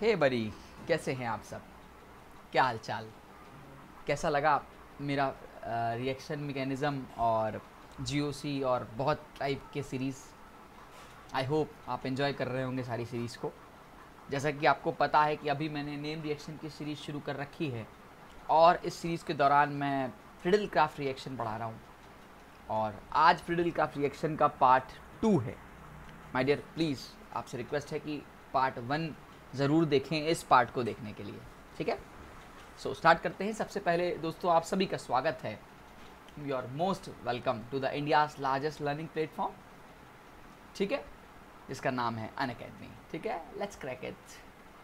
हे बड़ी, कैसे हैं आप सब? क्या हाल चाल? कैसा लगा मेरा रिएक्शन मैकेनिज़्म और जीओसी और बहुत टाइप के सीरीज़? आई होप आप एंजॉय कर रहे होंगे सारी सीरीज़ को। जैसा कि आपको पता है कि अभी मैंने नेम रिएक्शन की सीरीज़ शुरू कर रखी है और इस सीरीज़ के दौरान मैं फ्रिडल क्राफ्ट रिएक्शन पढ़ा रहा हूँ और आज फ्रिडल क्राफ्ट रिएक्शन का पार्ट 2 है। माय डियर, प्लीज़ आपसे रिक्वेस्ट है कि पार्ट 1 ज़रूर देखें इस पार्ट को देखने के लिए, ठीक है? सो स्टार्ट करते हैं। सबसे पहले दोस्तों आप सभी का स्वागत है। You are most welcome to the India's largest learning platform, ठीक है, जिसका नाम है अनअकैडमी। ठीक है, let's crack it,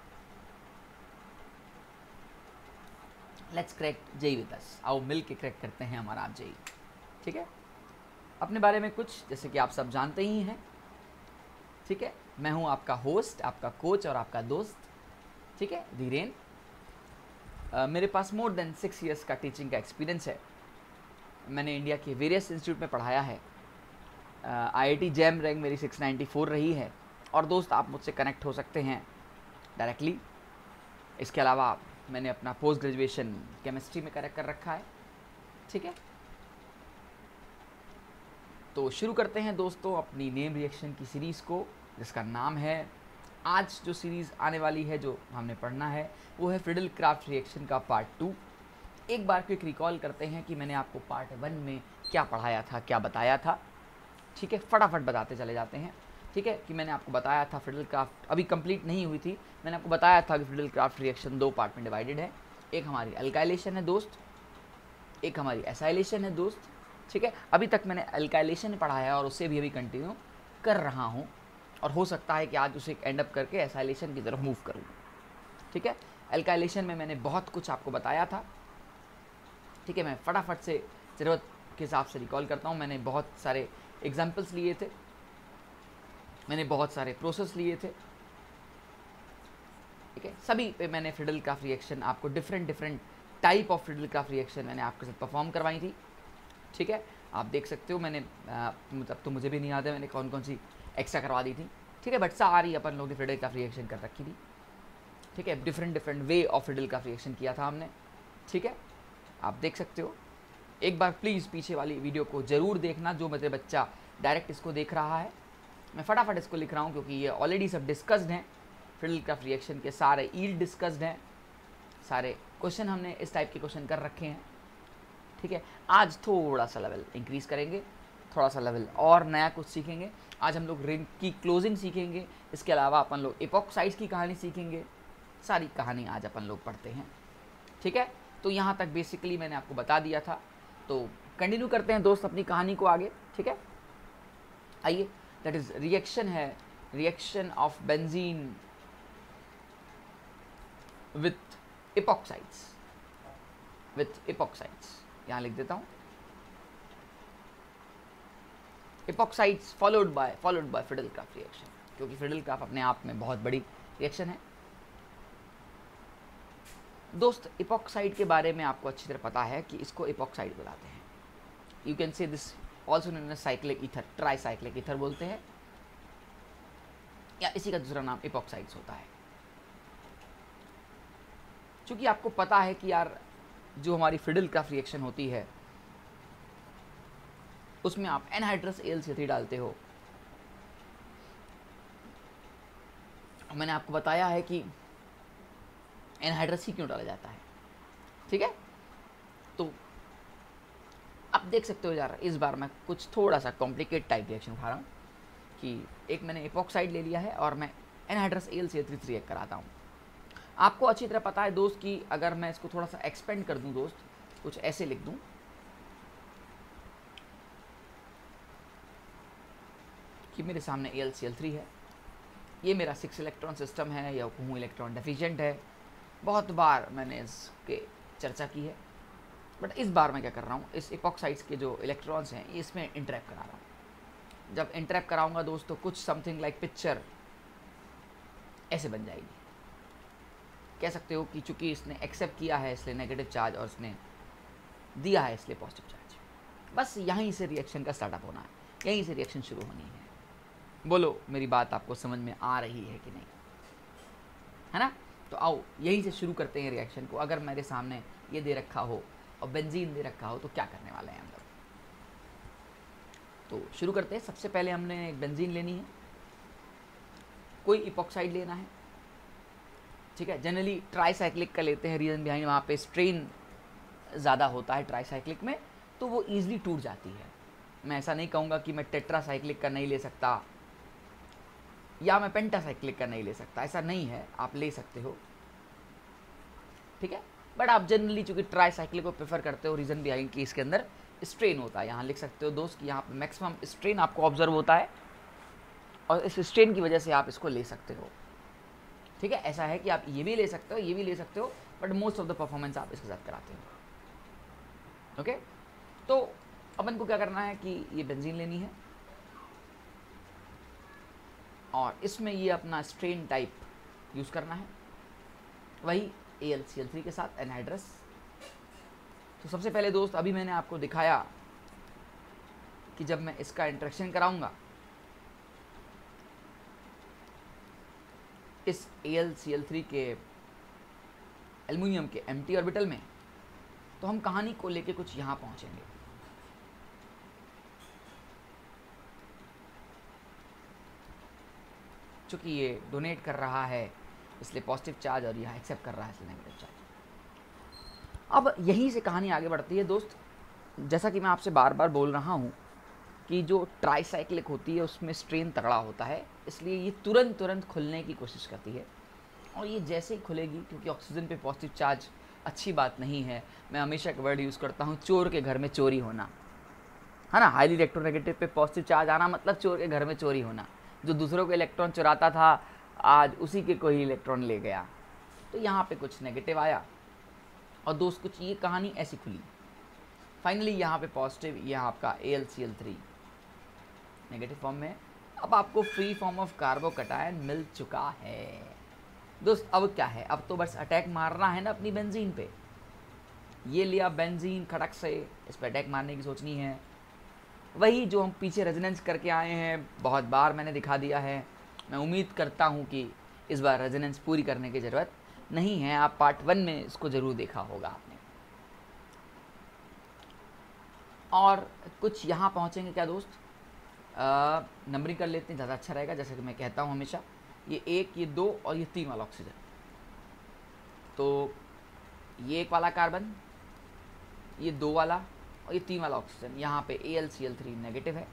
let's crack JEE with us. आओ मिल के क्रैक करते हैं हमारा आप जेई। ठीक है, अपने बारे में कुछ जैसे कि आप सब जानते ही हैं। ठीक है, मैं हूं आपका होस्ट, आपका कोच और आपका दोस्त, ठीक है, धीरेन। मेरे पास मोर देन 6 इयर्स का टीचिंग का एक्सपीरियंस है। मैंने इंडिया के वेरियस इंस्टीट्यूट में पढ़ाया है। IIT जैम रैंक मेरी 694 रही है। और दोस्त आप मुझसे कनेक्ट हो सकते हैं डायरेक्टली। इसके अलावा मैंने अपना पोस्ट ग्रेजुएशन केमिस्ट्री में कर रखा है। ठीक है, तो शुरू करते हैं दोस्तों अपनी नेम रिएक्शन की सीरीज़ को, जिसका नाम है, आज जो सीरीज़ आने वाली है जो हमने पढ़ना है वो है फ्रिडल क्राफ्ट रिएक्शन का पार्ट 2। एक बार क्विक रिकॉल करते हैं कि मैंने आपको पार्ट 1 में क्या पढ़ाया था, क्या बताया था। ठीक है, फटाफट बताते चले जाते हैं। ठीक है, कि मैंने आपको बताया था फ्रिडल क्राफ्ट अभी कंप्लीट नहीं हुई थी। मैंने आपको बताया था कि फ्रिडल क्राफ्ट रिएक्शन 2 पार्ट में डिवाइडेड है। एक हमारी अल्काइलेशन है दोस्त, एक हमारी एसाइलेशन है दोस्त। ठीक है, अभी तक मैंने अल्काइलेशन पढ़ाया है और उसे भी अभी कंटिन्यू कर रहा हूँ और हो सकता है कि आज उसे एंड अप करके एसाइलेशन की तरफ मूव करूँ। ठीक है, अल्काइलेशन में मैंने बहुत कुछ आपको बताया था। ठीक है, मैं फटाफट से ज़रूरत के हिसाब से रिकॉल करता हूँ। मैंने बहुत सारे एग्जाम्पल्स लिए थे, मैंने बहुत सारे प्रोसेस लिए थे। ठीक है, सभी पे मैंने फ्रिडल क्राफ्ट रिएक्शन आपको different type of Friedel Crafts reaction मैंने आपके साथ परफॉर्म करवाई थी। ठीक है, आप देख सकते हो मैंने मतलब तो मुझे भी नहीं याद है मैंने कौन कौन सी एक्स्ट्रा करवा दी थी। ठीक है, बट सारी अपन लोग ने फ्रिडल क्राफ्ट रिएक्शन कर रखी थी। ठीक है, different way of Friedel Crafts reaction किया था हमने। ठीक है, आप देख सकते हो। एक बार प्लीज़ पीछे वाली वीडियो को ज़रूर देखना, जो मेरे बच्चा डायरेक्ट इसको देख रहा है। मैं फटाफट इसको लिख रहा हूँ क्योंकि ये ऑलरेडी सब डिस्कस्ड हैं। फ्रिडल क्राफ्ट रिएक्शन के सारे ईल्ड डिस्कस्ड हैं, सारे क्वेश्चन हमने इस टाइप के क्वेश्चन कर रखे हैं। ठीक है, आज थोड़ा सा लेवल इंक्रीज़ करेंगे, थोड़ा सा लेवल और नया कुछ सीखेंगे। आज हम लोग रिंग की क्लोजिंग सीखेंगे। इसके अलावा अपन लोग एपॉक्साइड्स की कहानी सीखेंगे। सारी कहानी आज अपन लोग पढ़ते हैं। ठीक है, तो यहाँ तक बेसिकली मैंने आपको बता दिया था। तो कंटिन्यू करते हैं दोस्त अपनी कहानी को आगे। ठीक है, आइए, दैट इज रिएक्शन है, reaction of benzene with epoxides, with epoxides. यहाँ लिख देता हूँ epoxides followed by Friedel Crafts reaction, क्योंकि फ्रिडल क्राफ्ट अपने आप में बहुत बड़ी रिएक्शन है। दोस्त, एपॉक्साइड के बारे में आपको अच्छी तरह पता है कि इसको एपॉक्साइड बुलाते हैं। You can say this also known as cyclic ether, tricyclic ether बोलते हैं, या इसी का दूसरा नाम एपॉक्साइड्स होता है। क्योंकि आपको पता है कि यार जो हमारी फ्रिडल क्राफ्ट रिएक्शन होती है उसमें आप एनहाइड्रस AlCl3 डालते हो। मैंने आपको बताया है कि एनहाइड्रस ही क्यों डाला जाता है। ठीक है, तो आप देख सकते हो यार इस बार मैं कुछ थोड़ा सा कॉम्प्लिकेट टाइप रिएक्शन उठा रहा हूँ कि एक मैंने एपॉक्साइड ले लिया है और मैं एनहाइड्रस AlCl3 रिएक्ट कराता हूँ। आपको अच्छी तरह पता है दोस्त कि अगर मैं इसको थोड़ा सा एक्सपेंड कर दूं दोस्त, कुछ ऐसे लिख दूं कि मेरे सामने AlCl3 है, ये मेरा 6 इलेक्ट्रॉन सिस्टम है या कहूँ इलेक्ट्रॉन डेफिशिएंट है। बहुत बार मैंने इसके चर्चा की है, बट इस बार मैं क्या कर रहा हूँ, इस एपॉक्साइड्स के जो इलेक्ट्रॉन्स हैं इसमें इंटरैक्ट करा रहा हूँ। जब इंटरैक्ट कराऊंगा दोस्तों कुछ समथिंग लाइक पिक्चर ऐसे बन जाएगी। कह सकते हो कि चूंकि इसने एक्सेप्ट किया है इसलिए नेगेटिव चार्ज और इसने दिया है इसलिए पॉजिटिव चार्ज। बस यहीं से रिएक्शन का स्टार्टअप होना है, यहीं से रिएक्शन शुरू होनी है। बोलो मेरी बात आपको समझ में आ रही है कि नहीं, है ना? तो आओ यहीं से शुरू करते हैं रिएक्शन को। अगर मेरे सामने ये दे रखा हो और बेंजीन दे रखा हो तो क्या करने वाले हैं हम लोग। तो शुरू करते हैं। सबसे पहले हमने एक बेंजीन लेनी है, कोई इपॉक्साइड लेना है, ठीक है। जनरली ट्राईसाइक्लिक का लेते हैं, रीज़न बिहाइंड वहाँ पे स्ट्रेन ज़्यादा होता है ट्राईसाइक्लिक में, तो वो ईजिली टूट जाती है। मैं ऐसा नहीं कहूँगा कि मैं टेट्रासाइक्लिक का नहीं ले सकता या मैं पेंटासाइक्लिक का नहीं ले सकता, ऐसा नहीं है, आप ले सकते हो, ठीक है। बट आप जनरली चूँकि ट्राईसाइक्लिक को प्रेफर करते हो, रीज़न बिहाइंड कि इसके अंदर स्ट्रेन होता है। यहाँ लिख सकते हो दोस्त कि यहाँ पे मैक्सिमम स्ट्रेन आपको ऑब्जर्व होता है और इस स्ट्रेन की वजह से आप इसको ले सकते हो, ठीक है। ऐसा है कि आप ये भी ले सकते हो, ये भी ले सकते हो, but most of the performance आप इसके साथ कराते हो, ओके। तो अपन को क्या करना है कि ये बेंजीन लेनी है और इसमें ये अपना स्ट्रेन टाइप यूज़ करना है, वही AlCl3 के साथ एनहाइड्रस। तो सबसे पहले दोस्त अभी मैंने आपको दिखाया कि जब मैं इसका इंटरेक्शन कराऊंगा इस AlCl3 के एल्युमिनियम के एम्प्टी ऑर्बिटल में, तो हम कहानी को लेके कुछ यहाँ पहुँचेंगे। चूँकि ये डोनेट कर रहा है इसलिए पॉजिटिव चार्ज और यहाँ एक्सेप्ट कर रहा है इसलिए नेगेटिव चार्ज। अब यहीं से कहानी आगे बढ़ती है दोस्त। जैसा कि मैं आपसे बार बार बोल रहा हूँ कि जो ट्राईसाइक्लिक होती है उसमें स्ट्रेन तगड़ा होता है, इसलिए ये तुरंत खुलने की कोशिश करती है। और ये जैसे ही खुलेगी, क्योंकि ऑक्सीजन पे पॉजिटिव चार्ज अच्छी बात नहीं है, मैं हमेशा एक वर्ड यूज़ करता हूँ, चोर के घर में चोरी होना, है ना। हाईली इलेक्ट्रोनेगेटिव पे पॉजिटिव चार्ज आना मतलब चोर के घर में चोरी होना। जो दूसरों के इलेक्ट्रॉन चुराता था आज उसी के कोई इलेक्ट्रॉन ले गया। तो यहाँ पे कुछ नेगेटिव आया और दोस्त कुछ ये कहानी ऐसी खुली। फाइनली यहाँ पे पॉजिटिव, यहाँ आपका AlCl3 नेगेटिव फॉर्म में। अब आपको फ्री फॉर्म ऑफ कार्बोकैटायन मिल चुका है दोस्त। अब क्या है, अब तो बस अटैक मारना है ना अपनी बेंजीन पे। ये लिया बेंजीन, खड़क से इस पर अटैक मारने की सोचनी है। वही जो हम पीछे रेजोनेंस करके आए हैं, बहुत बार मैंने दिखा दिया है। मैं उम्मीद करता हूँ कि इस बार रेजोनेंस पूरी करने की ज़रूरत नहीं है। आप पार्ट 1 में इसको ज़रूर देखा होगा आपने। और कुछ यहाँ पहुँचेंगे क्या दोस्त, नंबरिंग कर लेते हैं, ज़्यादा अच्छा रहेगा। जैसे कि मैं कहता हूँ हमेशा, ये 1, ये 2 और ये 3 वाला ऑक्सीजन। तो ये 1 वाला कार्बन, ये 2 वाला और ये 3 वाला ऑक्सीजन। यहाँ पे AlCl3 नेगेटिव है,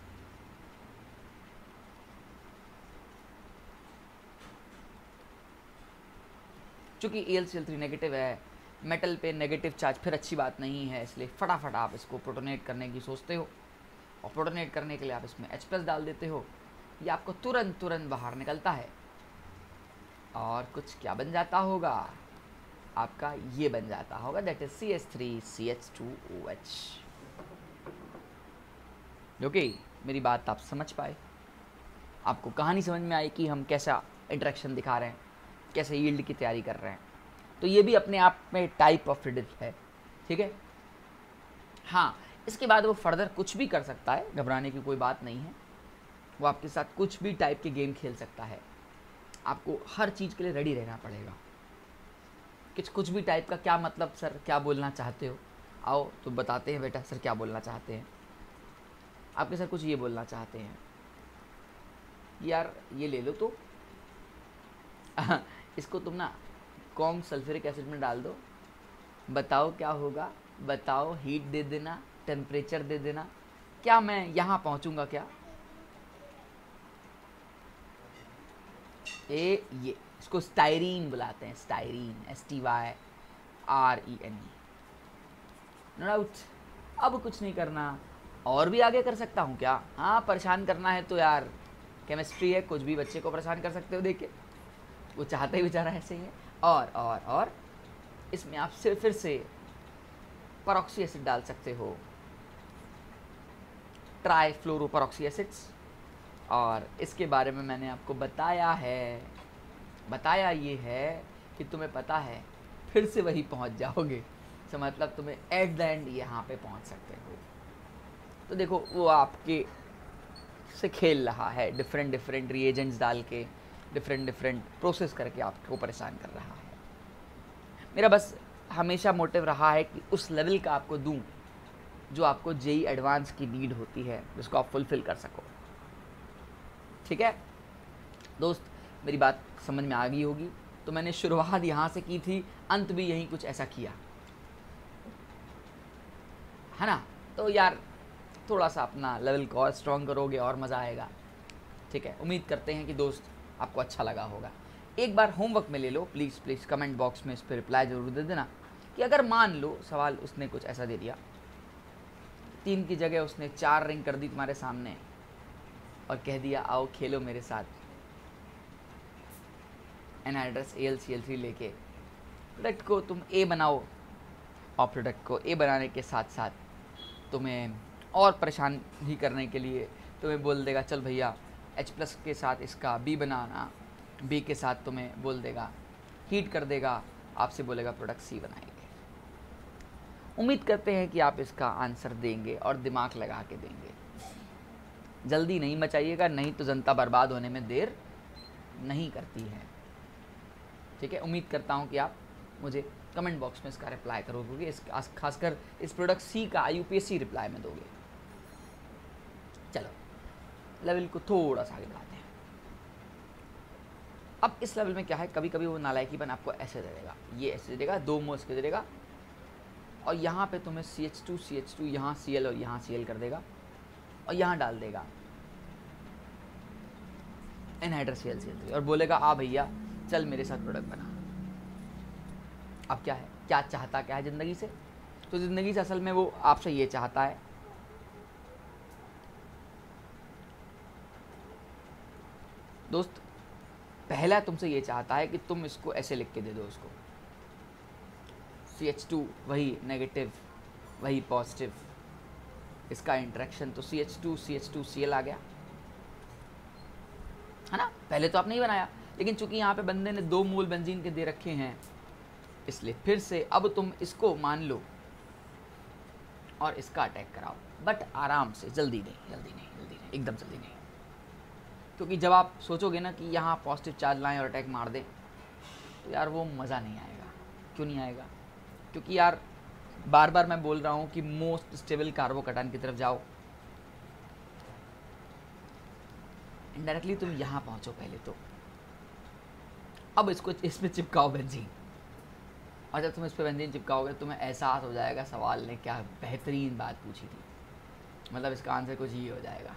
चूँकि AlCl3 नेगेटिव है, मेटल पे नेगेटिव चार्ज फिर अच्छी बात नहीं है, इसलिए फटाफट आप इसको प्रोटोनेट करने की सोचते हो और प्रोटोनेट करने के लिए आप इसमें H+ डाल देते हो। ये आपको तुरंत बाहर निकलता है और कुछ क्या बन जाता होगा आपका, ये बन जाता होगा, दैट इज CH3CH2OH। ओके, मेरी बात आप समझ पाए, आपको कहानी समझ में आई कि हम कैसा इंटरेक्शन दिखा रहे हैं, कैसे यील्ड की तैयारी कर रहे हैं। तो ये भी अपने आप में टाइप ऑफ रिडल है, ठीक है। हाँ, इसके बाद वो फर्दर कुछ भी कर सकता है, घबराने की कोई बात नहीं है। वो आपके साथ कुछ भी टाइप के गेम खेल सकता है। आपको हर चीज़ के लिए रेडी रहना पड़ेगा। कुछ भी टाइप का क्या मतलब सर, क्या बोलना चाहते हो? आओ तो बताते हैं बेटा, सर क्या बोलना चाहते हैं। आपके सर कुछ ये बोलना चाहते हैं, यार ये ले लो तो इसको तुम ना कॉम सल्फ्यूरिक एसिड में डाल दो, बताओ क्या होगा, बताओ हीट दे देना, टेम्परेचर दे देना, क्या मैं यहाँ पहुँचूँगा क्या? ये इसको स्टाइरीन बुलाते हैं, स्टाइरीन, STYRENE। No doubt. अब कुछ नहीं करना, और भी आगे कर सकता हूँ क्या? हाँ, परेशान करना है तो यार केमिस्ट्री है, कुछ भी बच्चे को परेशान कर सकते हो, देखिए वो चाहते ही बेचारा ऐसे ही है। और इसमें आप फिर से परऑक्सी एसिड डाल सकते हो, ट्राईफ्लोरोपरऑक्सी एसिड्स। और इसके बारे में मैंने आपको बताया ये है कि तुम्हें पता है फिर से वही पहुंच जाओगे। तो मतलब तुम्हें एट द एंड यहाँ पे पहुंच सकते हो। तो देखो वो आपके से खेल रहा है, डिफरेंट रिएजेंट्स डाल के डिफरेंट डिफरेंट प्रोसेस करके आपको परेशान कर रहा है। मेरा बस हमेशा मोटिव रहा है कि उस लेवल का आपको दूं जो आपको जेई एडवांस की नीड होती है, जिसको आप फुलफिल कर सको। ठीक है दोस्त, मेरी बात समझ में आ गई होगी। तो मैंने शुरुआत यहाँ से की थी, अंत भी यहीं कुछ ऐसा किया है ना। तो यार थोड़ा सा अपना लेवल को और स्ट्रॉन्ग करोगे और मज़ा आएगा। ठीक है, उम्मीद करते हैं कि दोस्त आपको अच्छा लगा होगा। एक बार होमवर्क में ले लो प्लीज़ प्लीज़, कमेंट बॉक्स में इस पर रिप्लाई ज़रूर दे देना कि अगर मान लो सवाल उसने कुछ ऐसा दे दिया, 3 की जगह उसने 4 रिंग कर दी तुम्हारे सामने और कह दिया आओ खेलो मेरे साथ, एनहाइड्रस AlCl3 लेके प्रोडक्ट को तुम ए बनाओ, और प्रोडक्ट को ए बनाने के साथ साथ तुम्हें और परेशान ही करने के लिए तुम्हें बोल देगा चल भैया H+ के साथ इसका बी बनाना, बी के साथ तुम्हें बोल देगा हीट कर देगा, आपसे बोलेगा प्रोडक्ट सी बनाएंगे। उम्मीद करते हैं कि आप इसका आंसर देंगे और दिमाग लगा के देंगे। जल्दी नहीं मचाइएगा, नहीं तो जनता बर्बाद होने में देर नहीं करती है। ठीक है, उम्मीद करता हूँ कि आप मुझे कमेंट बॉक्स में इसका रिप्लाई करोगे, इस खासकर इस प्रोडक्ट सी का UPSC रिप्लाई में दोगे। चलो लेवल को थोड़ा सा आगे बढ़ाते हैं। अब इस लेवल में क्या है, कभी कभी वो नालायकीपन आपको ऐसे दे देगा, ये ऐसे दे देगा, 2 मोल्स के दे देगा, और यहाँ पे तुम्हें CH2 यहाँ Cl और यहाँ Cl कर देगा, और यहाँ डाल देगा एनहाइड्रस AlCl3 और बोलेगा आ भैया चल मेरे साथ प्रोडक्ट बना। अब क्या है, क्या चाहता क्या है ज़िंदगी से? तो ज़िंदगी से असल में वो आपसे ये चाहता है दोस्त, पहला तुमसे ये चाहता है कि तुम इसको ऐसे लिख के दे दो उसको, CH2 वही नेगेटिव वही पॉजिटिव, इसका इंटरेक्शन तो CH2 Cl आ गया है ना। पहले तो आपने ही बनाया, लेकिन चूंकि यहाँ पे बंदे ने 2 मोल बेंजीन के दे रखे हैं, इसलिए फिर से अब तुम इसको मान लो और इसका अटैक कराओ, बट आराम से, जल्दी नहीं, एकदम जल्दी नहीं। क्योंकि जब आप सोचोगे ना कि यहाँ पॉजिटिव चार्ज लाएं और अटैक मार दें, तो यार वो मज़ा नहीं आएगा। क्यों नहीं आएगा? क्योंकि यार बार बार मैं बोल रहा हूँ कि मोस्ट स्टेबल कार्बोकैटायन की तरफ जाओ। इनडायरेक्टली तुम यहाँ पहुँचो पहले तो, अब इसको इसमें चिपकाओ बेंजीन, और जब तुम इस पर बेंजीन चिपकाओगे तुम्हें एहसास हो जाएगा सवाल ने क्या बेहतरीन बात पूछी थी। मतलब इसका आंसर कुछ ये हो जाएगा,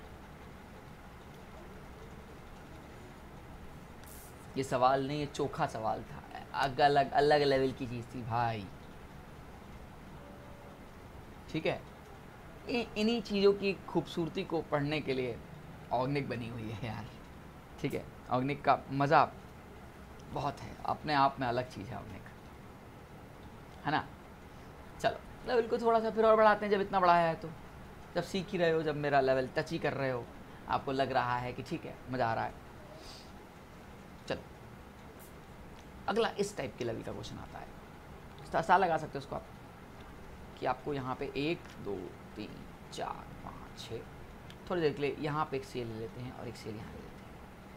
ये सवाल नहीं, ये चोखा सवाल था, अलग लेवल की चीज़ थी भाई। ठीक है, इन्हीं चीज़ों की खूबसूरती को पढ़ने के लिए ऑर्गेनिक बनी हुई है यार। ठीक है, ऑर्गेनिक का मज़ा बहुत है, अपने आप में अलग चीज़ है ऑर्गेनिक, है ना। चलो लेवल को थोड़ा सा फिर और बढ़ाते हैं, जब इतना बढ़ाया है तो, जब सीख ही रहे हो, जब मेरा लेवल टच ही कर रहे हो, आपको लग रहा है कि ठीक है मज़ा आ रहा है। चलो अगला इस टाइप के लेवल का क्वेश्चन आता है, आसान लगा सकते हो उसको आप, कि आपको यहाँ पे 1 2 3 4 5 6 थोड़ी देर के लिए यहाँ पे एक Cl ले लेते हैं और एक Cl यहाँ ले लेते हैं,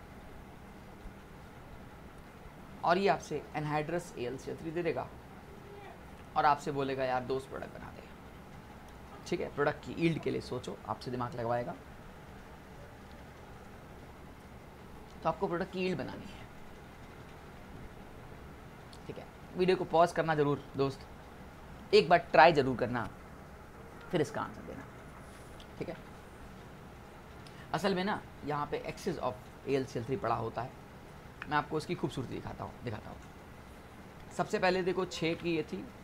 और ये आपसे एनहाइड्रस AlCl3 दे देगा और आपसे बोलेगा यार दोस्त प्रोडक्ट बना दे। ठीक है, प्रोडक्ट की ईल्ड के लिए सोचो, आपसे दिमाग लगवाएगा, तो आपको प्रोडक्ट की ईल्ड बनानी है। ठीक है, वीडियो को पॉज करना ज़रूर दोस्त, एक बार ट्राई ज़रूर करना, फिर इसका आंसर देना। ठीक है, असल में ना यहाँ पे एक्सेस ऑफ AlCl3 पड़ा होता है, मैं आपको उसकी खूबसूरती दिखाता हूँ। सबसे पहले देखो 6 की ये थी,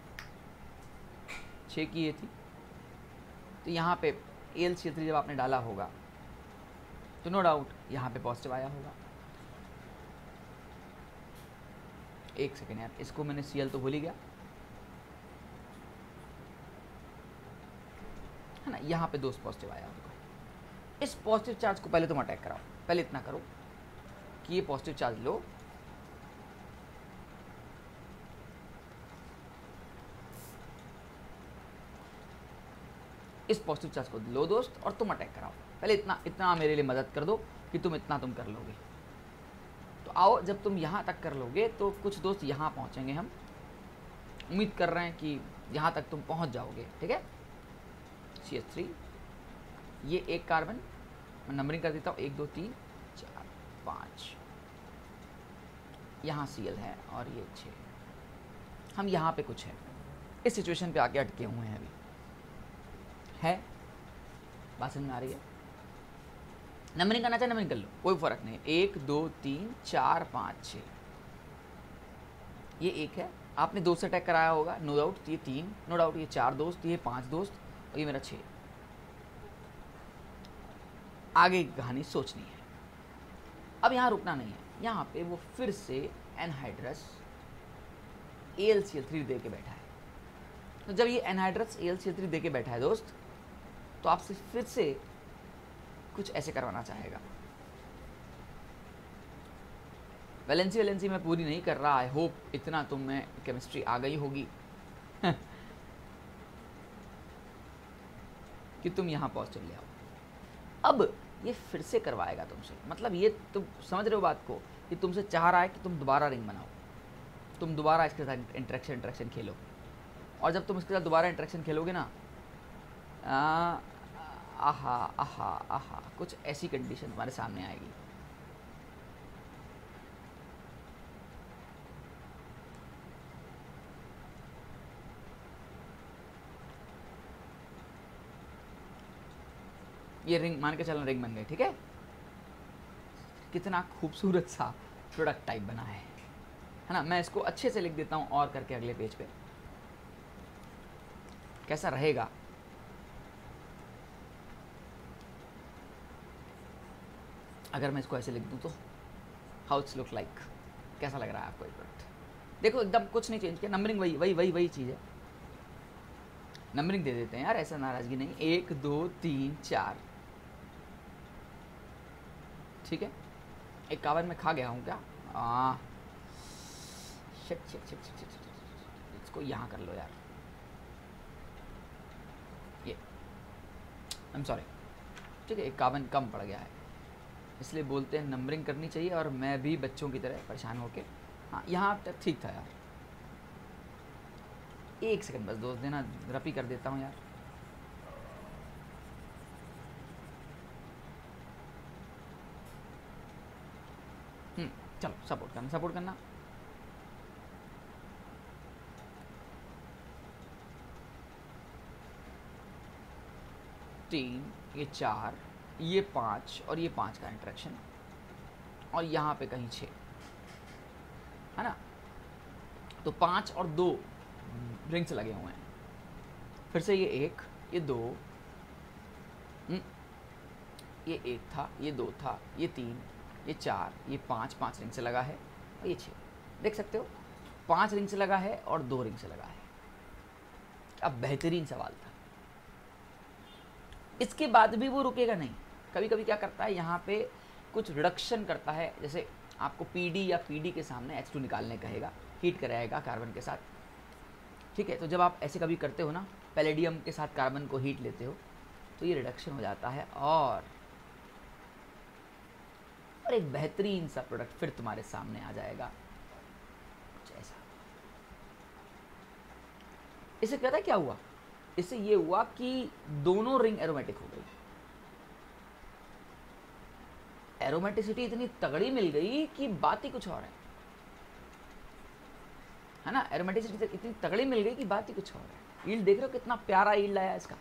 6 की ये थी, तो यहाँ पे AlCl3 जब आपने डाला होगा तो नो डाउट यहाँ पे पॉजिटिव आया होगा। एक सेकेंड यार, इसको मैंने Cl तो भूल ही गया है ना, यहाँ पे 2 पॉजिटिव आया होगा। इस पॉजिटिव चार्ज को पहले तुम अटैक कराओ, पहले इतना करो कि ये पॉजिटिव चार्ज लो, इस पॉजिटिव चार्ज को लो दोस्त, और तुम अटैक कराओ। पहले इतना मेरे लिए मदद कर दो कि तुम कर लोगे। आओ जब तुम यहाँ तक कर लोगे तो कुछ दोस्त यहाँ पहुँचेंगे, हम उम्मीद कर रहे हैं कि यहाँ तक तुम पहुँच जाओगे। ठीक है, CH3, ये एक कार्बन, मैं नंबरिंग कर देता हूँ, 1 2 3 4 5, यहाँ Cl है और ये 6। हम यहाँ पे कुछ है, इस सिचुएशन पे आके अटके हुए हैं अभी। है बात समझ में आ रही है? नंबरिंग करना चाहे नंबरिंग कर लो, कोई फर्क नहीं। 1 2 3 4 5 6, ये 1 है, आपने 2 से अटैक कराया होगा, नो डाउट। ये 3, नो डाउट। ये 4 दोस्त, ये 5 दोस्त और ये मेरा 6। आगे की कहानी सोचनी है, अब यहाँ रुकना नहीं है। यहाँ पे वो फिर से एनहाइड्रस AlCl3 दे के बैठा है। तो जब ये एनहाइड्रस AlCl3 दे के बैठा है दोस्त, तो आपसे फिर से कुछ ऐसे करवाना चाहेगा। वैलेंसी मैं पूरी नहीं कर रहा, आई होप इतना तुम में केमिस्ट्री आ गई होगी कि तुम यहाँ पॉजिटिव ले आओ। अब ये फिर से करवाएगा तुमसे, मतलब ये तुम समझ रहे हो बात को, कि तुमसे चाह रहा है कि तुम दोबारा रिंग बनाओ, तुम दोबारा इसके साथ इंटरेक्शन खेलो। और जब तुम इसके साथ दोबारा इंटरेक्शन खेलोगे ना, आहा आहा आहा, कुछ ऐसी कंडीशन तुम्हारे सामने आएगी। ये रिंग मान के चलना, रिंग बन गई। ठीक है, कितना खूबसूरत सा प्रोडक्ट टाइप बना है ना। मैं इसको अच्छे से लिख देता हूँ और करके अगले पेज पे कैसा रहेगा। अगर मैं इसको ऐसे लिख दूँ तो हाउ इट्स लुक लाइक, कैसा लग रहा है आपको ये प्रोडक्ट? देखो एकदम कुछ नहीं चेंज किया, नंबरिंग वही चीज़ है। नंबरिंग दे देते हैं यार, ऐसा नाराज़गी नहीं। 1 2 3 4, ठीक है। 51 में खा गया हूँ क्या? शिट, इसको यहाँ कर लो यार, ये आई एम सॉरी। ठीक है, 51 कम पड़ गया है, इसलिए बोलते हैं नंबरिंग करनी चाहिए। और मैं भी बच्चों की तरह परेशान होके, हाँ यहाँ तक ठीक था यार। 1 सेकंड बस दोस्त देना, रपी कर देता हूँ यार। चलो सपोर्ट करना। तीन, ये 4, ये 5 और ये 5 का इंटरेक्शन, और यहाँ पे कहीं 6 है ना। तो 5 और 2 रिंग्स लगे हुए हैं। फिर से ये 1, ये 2, ये 1 था, ये 2 था, ये 3, ये 4, ये 5 रिंग से लगा है, और ये 6। देख सकते हो 5 रिंग से लगा है और 2 रिंग से लगा है। अब बेहतरीन सवाल था। इसके बाद भी वो रुकेगा नहीं। कभी कभी क्या करता है, यहाँ पे कुछ रिडक्शन करता है, जैसे आपको PD या PD के सामने H2 निकालने कहेगा, हीट कराएगा कार्बन के साथ। ठीक है, तो जब आप ऐसे कभी करते हो ना, पैलेडियम के साथ कार्बन को हीट लेते हो, तो ये रिडक्शन हो जाता है और एक बेहतरीन सा प्रोडक्ट फिर तुम्हारे सामने आ जाएगा कुछ ऐसा। इससे कहता है क्या हुआ, इससे ये हुआ कि दोनों रिंग एरोमेटिक हो गई। एरोमेटिसिटी इतनी तगड़ी मिल गई कि बात ही कुछ और है ना। एरोमेटिसिटी इतनी तगड़ी मिल गई कि बात ही कुछ और है। यील्ड देख रहे हो कितना प्यारा यील्ड आया इसका,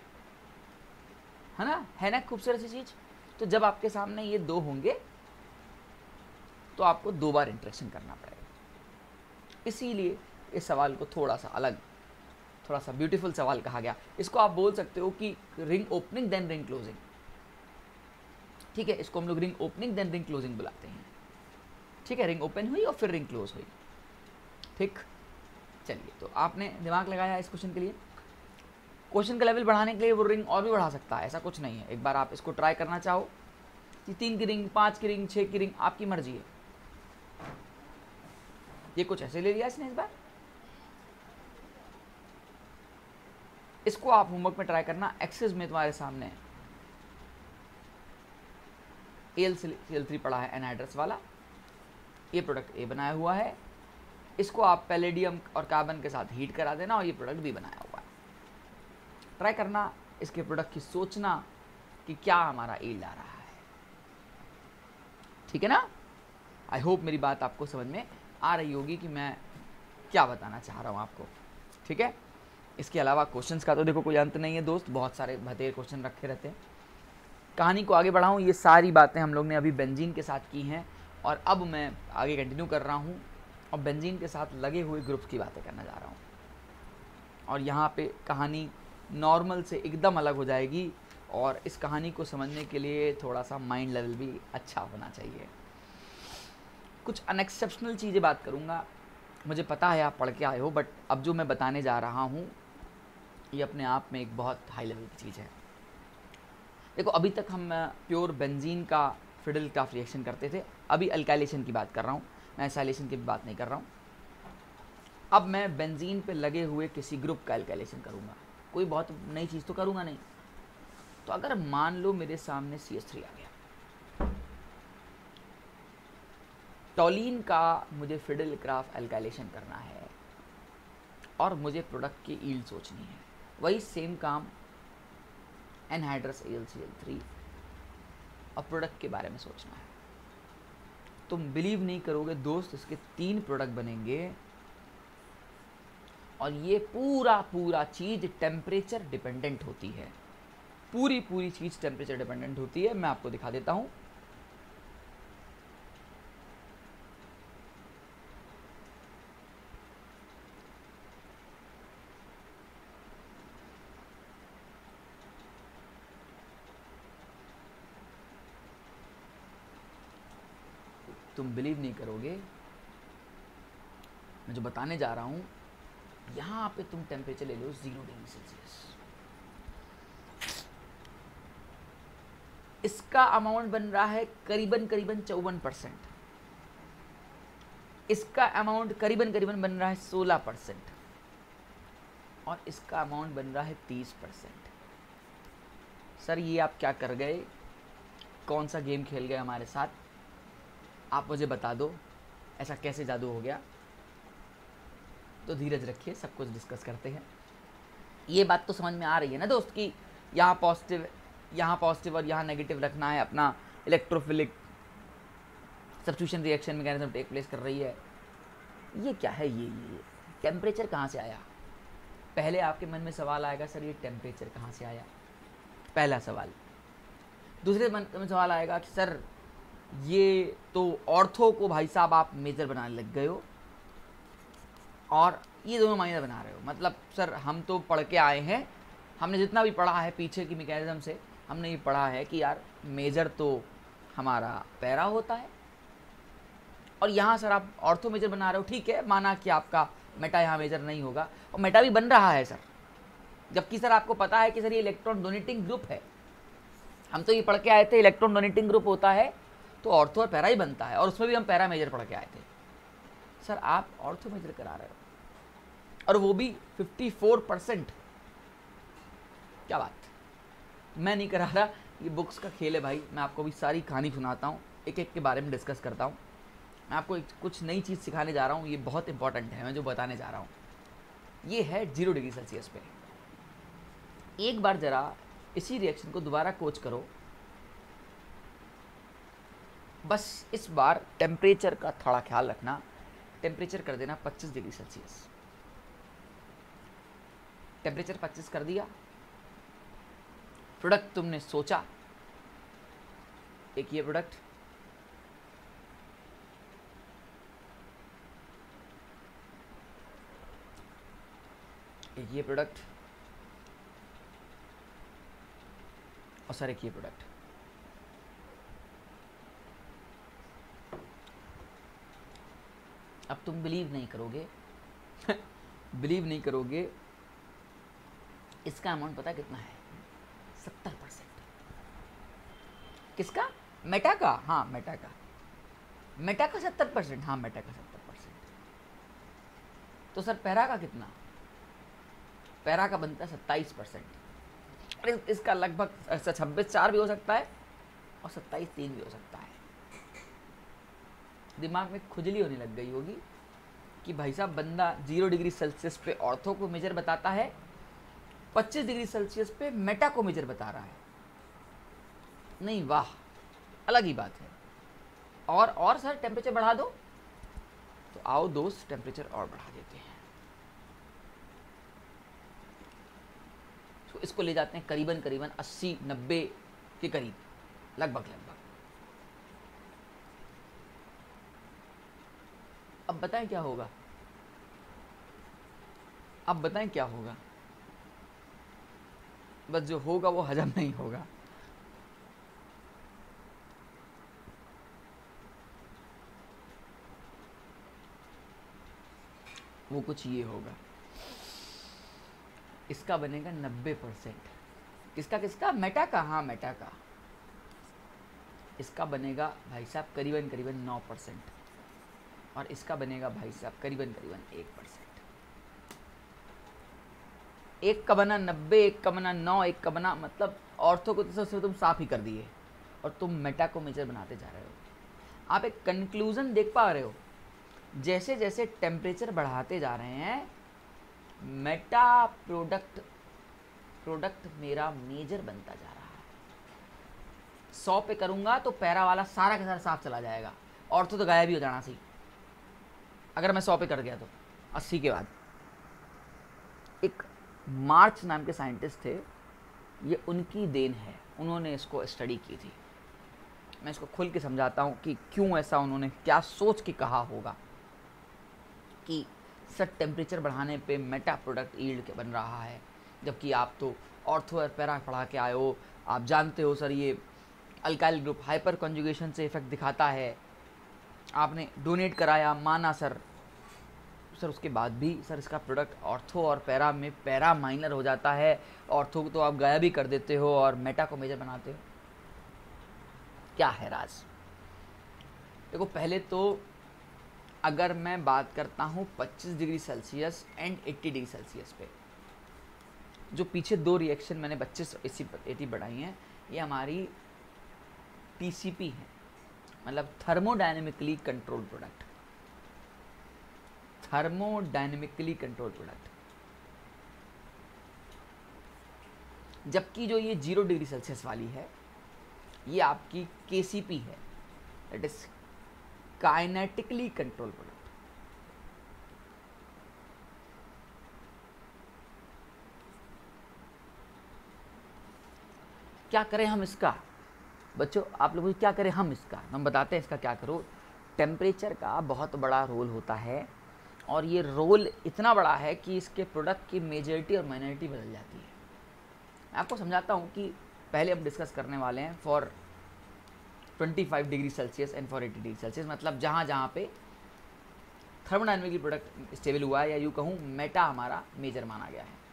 है ना खूबसूरत सी चीज। तो जब आपके सामने ये 2 होंगे तो आपको 2 बार इंटरेक्शन करना पड़ेगा। इसीलिए इस सवाल को थोड़ा सा अलग, थोड़ा सा ब्यूटीफुल सवाल कहा गया। इसको आप बोल सकते हो कि ring opening then ring closing. ठीक है, इसको हम लोग ring opening then ring closing बुलाते हैं। ठीक है, रिंग ओपन हुई और फिर रिंग क्लोज हुई। ठीक, चलिए, तो आपने दिमाग लगाया इस क्वेश्चन के लिए। क्वेश्चन का लेवल बढ़ाने के लिए वो रिंग और भी बढ़ा सकता है, ऐसा कुछ नहीं है। एक बार आप इसको ट्राई करना चाहो, 3 की रिंग, 5 की रिंग, 6 की रिंग, आपकी मर्जी है। ये कुछ ऐसे ले लिया इसने इस बार। इसको आप होमवर्क में ट्राई करना। एक्सेस में तुम्हारे सामने AlCl3 पड़ा है एनहाइड्रस वाला, ये प्रोडक्ट ए बनाया हुआ है, इसको आप पैलेडियम और कार्बन के साथ हीट करा देना और ये प्रोडक्ट भी बनाया हुआ है। ट्राई करना इसके प्रोडक्ट की, सोचना कि क्या हमारा यील्ड आ रहा है। ठीक है ना? आई होप मेरी बात आपको समझ में आ रही होगी कि मैं क्या बताना चाह रहा हूँ आपको। ठीक है, इसके अलावा क्वेश्चंस का तो देखो कोई अंत नहीं है दोस्त, बहुत सारे भतेर क्वेश्चन रखे रहते हैं। कहानी को आगे बढ़ाऊँ, ये सारी बातें हम लोग ने अभी बेंजीन के साथ की हैं और अब मैं आगे कंटिन्यू कर रहा हूँ और बेंजीन के साथ लगे हुए ग्रुप्स की बातें करने जा रहा हूँ। और यहाँ पे कहानी नॉर्मल से एकदम अलग हो जाएगी और इस कहानी को समझने के लिए थोड़ा सा माइंड लेवल भी अच्छा होना चाहिए। कुछ अनएक्सेप्शनल चीज़ें बात करूँगा, मुझे पता है आप पढ़ के आए हो, बट अब जो मैं बताने जा रहा हूँ ये अपने आप में एक बहुत हाई लेवल की चीज़ है। देखो, अभी तक हम प्योर बेंजीन का फिडल क्राफ्ट रिएक्शन करते थे, अभी अल्काइलेशन की बात कर रहा हूँ, मैं एसाइलेशन की बात नहीं कर रहा हूँ। अब मैं बेंजीन पे लगे हुए किसी ग्रुप का अल्काइलेशन करूँगा, कोई बहुत नई चीज़ तो करूँगा नहीं। तो अगर मान लो मेरे सामने CH3 आ गया, टॉलीन का मुझे फिडल क्राफ्ट अल्काइलेशन करना है और मुझे प्रोडक्ट की यील्ड सोचनी है, वही सेम काम एनहाइड्रस AlCl3 और प्रोडक्ट के बारे में सोचना है। तुम बिलीव नहीं करोगे दोस्त, इसके 3 प्रोडक्ट बनेंगे और ये पूरा चीज़ टेम्परेचर डिपेंडेंट होती है, पूरी चीज़ टेम्परेचर डिपेंडेंट होती है। मैं आपको दिखा देता हूँ। तुम बिलीव नहीं करोगे, मैं जो बताने जा रहा हूँ, यहाँ पे तुम टेम्परेचर ले लो 0 डिग्री सेल्सियस, इसका अमाउंट बन रहा है करीबन 54%, इसका अमाउंट करीबन बन रहा है 16% और इसका अमाउंट बन रहा है 30%। सर ये आप क्या कर गए, कौन सा गेम खेल गए हमारे साथ, आप मुझे बता दो, ऐसा कैसे जादू हो गया। तो धीरज रखिए, सब कुछ डिस्कस करते हैं। ये बात तो समझ में आ रही है ना दोस्त कि यहाँ पॉजिटिव और यहाँ नेगेटिव रखना है, अपना electrophilic substitution reaction mechanism take place कर रही है। ये क्या है, ये टेम्परेचर कहाँ से आया? पहले आपके मन में सवाल आएगा, सर ये टेम्परेचर कहाँ से आया, पहला सवाल। दूसरे मन में सवाल आएगा कि सर ये तो ऑर्थो को भाई साहब आप मेजर बनाने लग गए हो और ये दोनों माइनर बना रहे हो। मतलब सर हम तो पढ़ के आए हैं, हमने जितना भी पढ़ा है पीछे की मैकेनिज्म से, हमने ये पढ़ा है कि यार मेजर तो हमारा पैरा होता है और यहाँ सर आप ऑर्थो मेजर बना रहे हो। ठीक है, माना कि आपका मेटा यहाँ मेजर नहीं होगा और मेटा भी बन रहा है सर, जबकि सर आपको पता है कि सर ये इलेक्ट्रॉन डोनेटिंग ग्रुप है। हम तो ये पढ़ के आए थे इलेक्ट्रॉन डोनेटिंग ग्रुप होता है तो ऑर्थो और पैरा ही बनता है, और उसमें भी हम पैरा मेजर पढ़ के आए थे। सर आप ऑर्थो मेजर करा रहे हो और वो भी 54%। क्या बात, मैं नहीं करा रहा, ये बुक्स का खेल है भाई। मैं आपको भी सारी कहानी सुनाता हूँ, एक एक के बारे में डिस्कस करता हूँ। मैं आपको कुछ नई चीज़ सिखाने जा रहा हूँ, ये बहुत इंपॉर्टेंट है। मैं जो बताने जा रहा हूँ ये है 0 डिग्री सेल्सियस पे। एक बार ज़रा इसी रिएक्शन को दोबारा कोच करो, बस इस बार टेम्परेचर का थोड़ा ख्याल रखना। टेम्परेचर कर देना 25 डिग्री सेल्सियस। टेम्परेचर 25 कर दिया, प्रोडक्ट तुमने सोचा, एक ये प्रोडक्ट, एक ये प्रोडक्ट और सर एक ये प्रोडक्ट। अब तुम बिलीव नहीं करोगे बिलीव नहीं करोगे, इसका अमाउंट पता कितना है? 70%। किसका? मेटा का? हाँ मेटा का। मेटा का 70%? हाँ मेटा का 70%। तो सर पैरा का कितना? पैरा का बनता है 27%। और इसका लगभग 26.4 भी हो सकता है और 27.3 भी हो सकता है। दिमाग में खुजली होने लग गई होगी कि भाई साहब बंदा 0 डिग्री सेल्सियस पे ऑर्थो को मेजर बताता है, 25 डिग्री सेल्सियस पे मेटा को मेजर बता रहा है। नहीं, वाह, अलग ही बात है। और सर टेम्परेचर बढ़ा दो, तो आओ दोस्त टेम्परेचर और बढ़ा देते हैं। तो इसको ले जाते हैं करीबन 80-90 के करीब, लगभग। अब बताएं क्या होगा, बस जो होगा वो हजम नहीं होगा। वो कुछ ये होगा, इसका बनेगा 90%। किसका? मेटा का। हाँ, मेटा का। इसका बनेगा भाई साहब करीबन 9%, और इसका बनेगा भाई साहब करीबन 1%। एक का बना 90, एक का बना 9, एक का बना, मतलब ऑर्थो को तो तुम साफ ही कर दिए, और तुम मेटा को मेजर बनाते जा रहे हो। आप एक कंक्लूजन देख पा रहे हो, जैसे जैसे टेम्परेचर बढ़ाते जा रहे हैं, मेटा प्रोडक्ट मेरा मेजर बनता जा रहा है। 100 पे करूंगा तो पैरा वाला सारा का सारा साफ चला जाएगा, ऑर्थो तो गायब ही हो जाना सी। अगर मैं 100 पे कर गया तो 80 के बाद। एक मार्च नाम के साइंटिस्ट थे, ये उनकी देन है, उन्होंने इसको स्टडी की थी। मैं इसको खुल के समझाता हूँ कि क्यों ऐसा उन्होंने क्या सोच के कहा होगा कि सर टेम्परेचर बढ़ाने पे मेटा प्रोडक्ट यील्ड के बन रहा है, जबकि आप तो ऑर्थो और पैरा पढ़ा के आए हो, आप जानते हो सर ये अल्काइल ग्रुप हाइपर कॉन्जुगेशन से इफेक्ट दिखाता है। आपने डोनेट कराया, माना सर, उसके बाद भी सर इसका प्रोडक्ट ऑर्थो और पैरा में पैरा माइनर हो जाता है, ऑर्थो को तो आप गायब ही कर देते हो और मेटा को मेजर बनाते हो। क्या है राज? देखो, पहले तो अगर मैं बात करता हूँ 25 degree Celsius and 80 degree Celsius पे, जो पीछे 2 रिएक्शन मैंने 25-80 बढ़ाई हैं, ये हमारी TCP है, मतलब थर्मोडायनेमिकली कंट्रोल प्रोडक्ट। जबकि जो ये 0 डिग्री सेल्सियस वाली है, ये आपकी KCP है, that is kinetically control product. क्या करें हम इसका? बच्चों, आप लोगों क्या करें हम इसका? हम बताते हैं इसका क्या करो। टेम्परेचर का बहुत बड़ा रोल होता है, और ये रोल इतना बड़ा है कि इसके प्रोडक्ट की मेजॉरिटी और माइनॉरिटी बदल जाती है। मैं आपको समझाता हूँ कि पहले हम डिस्कस करने वाले हैं for 25 degree Celsius and for 80 degree Celsius, मतलब जहाँ पे थर्मोडायनेमिकली प्रोडक्ट स्टेबल हुआ है, या यूँ कहूँ मेटा हमारा मेजर माना गया है।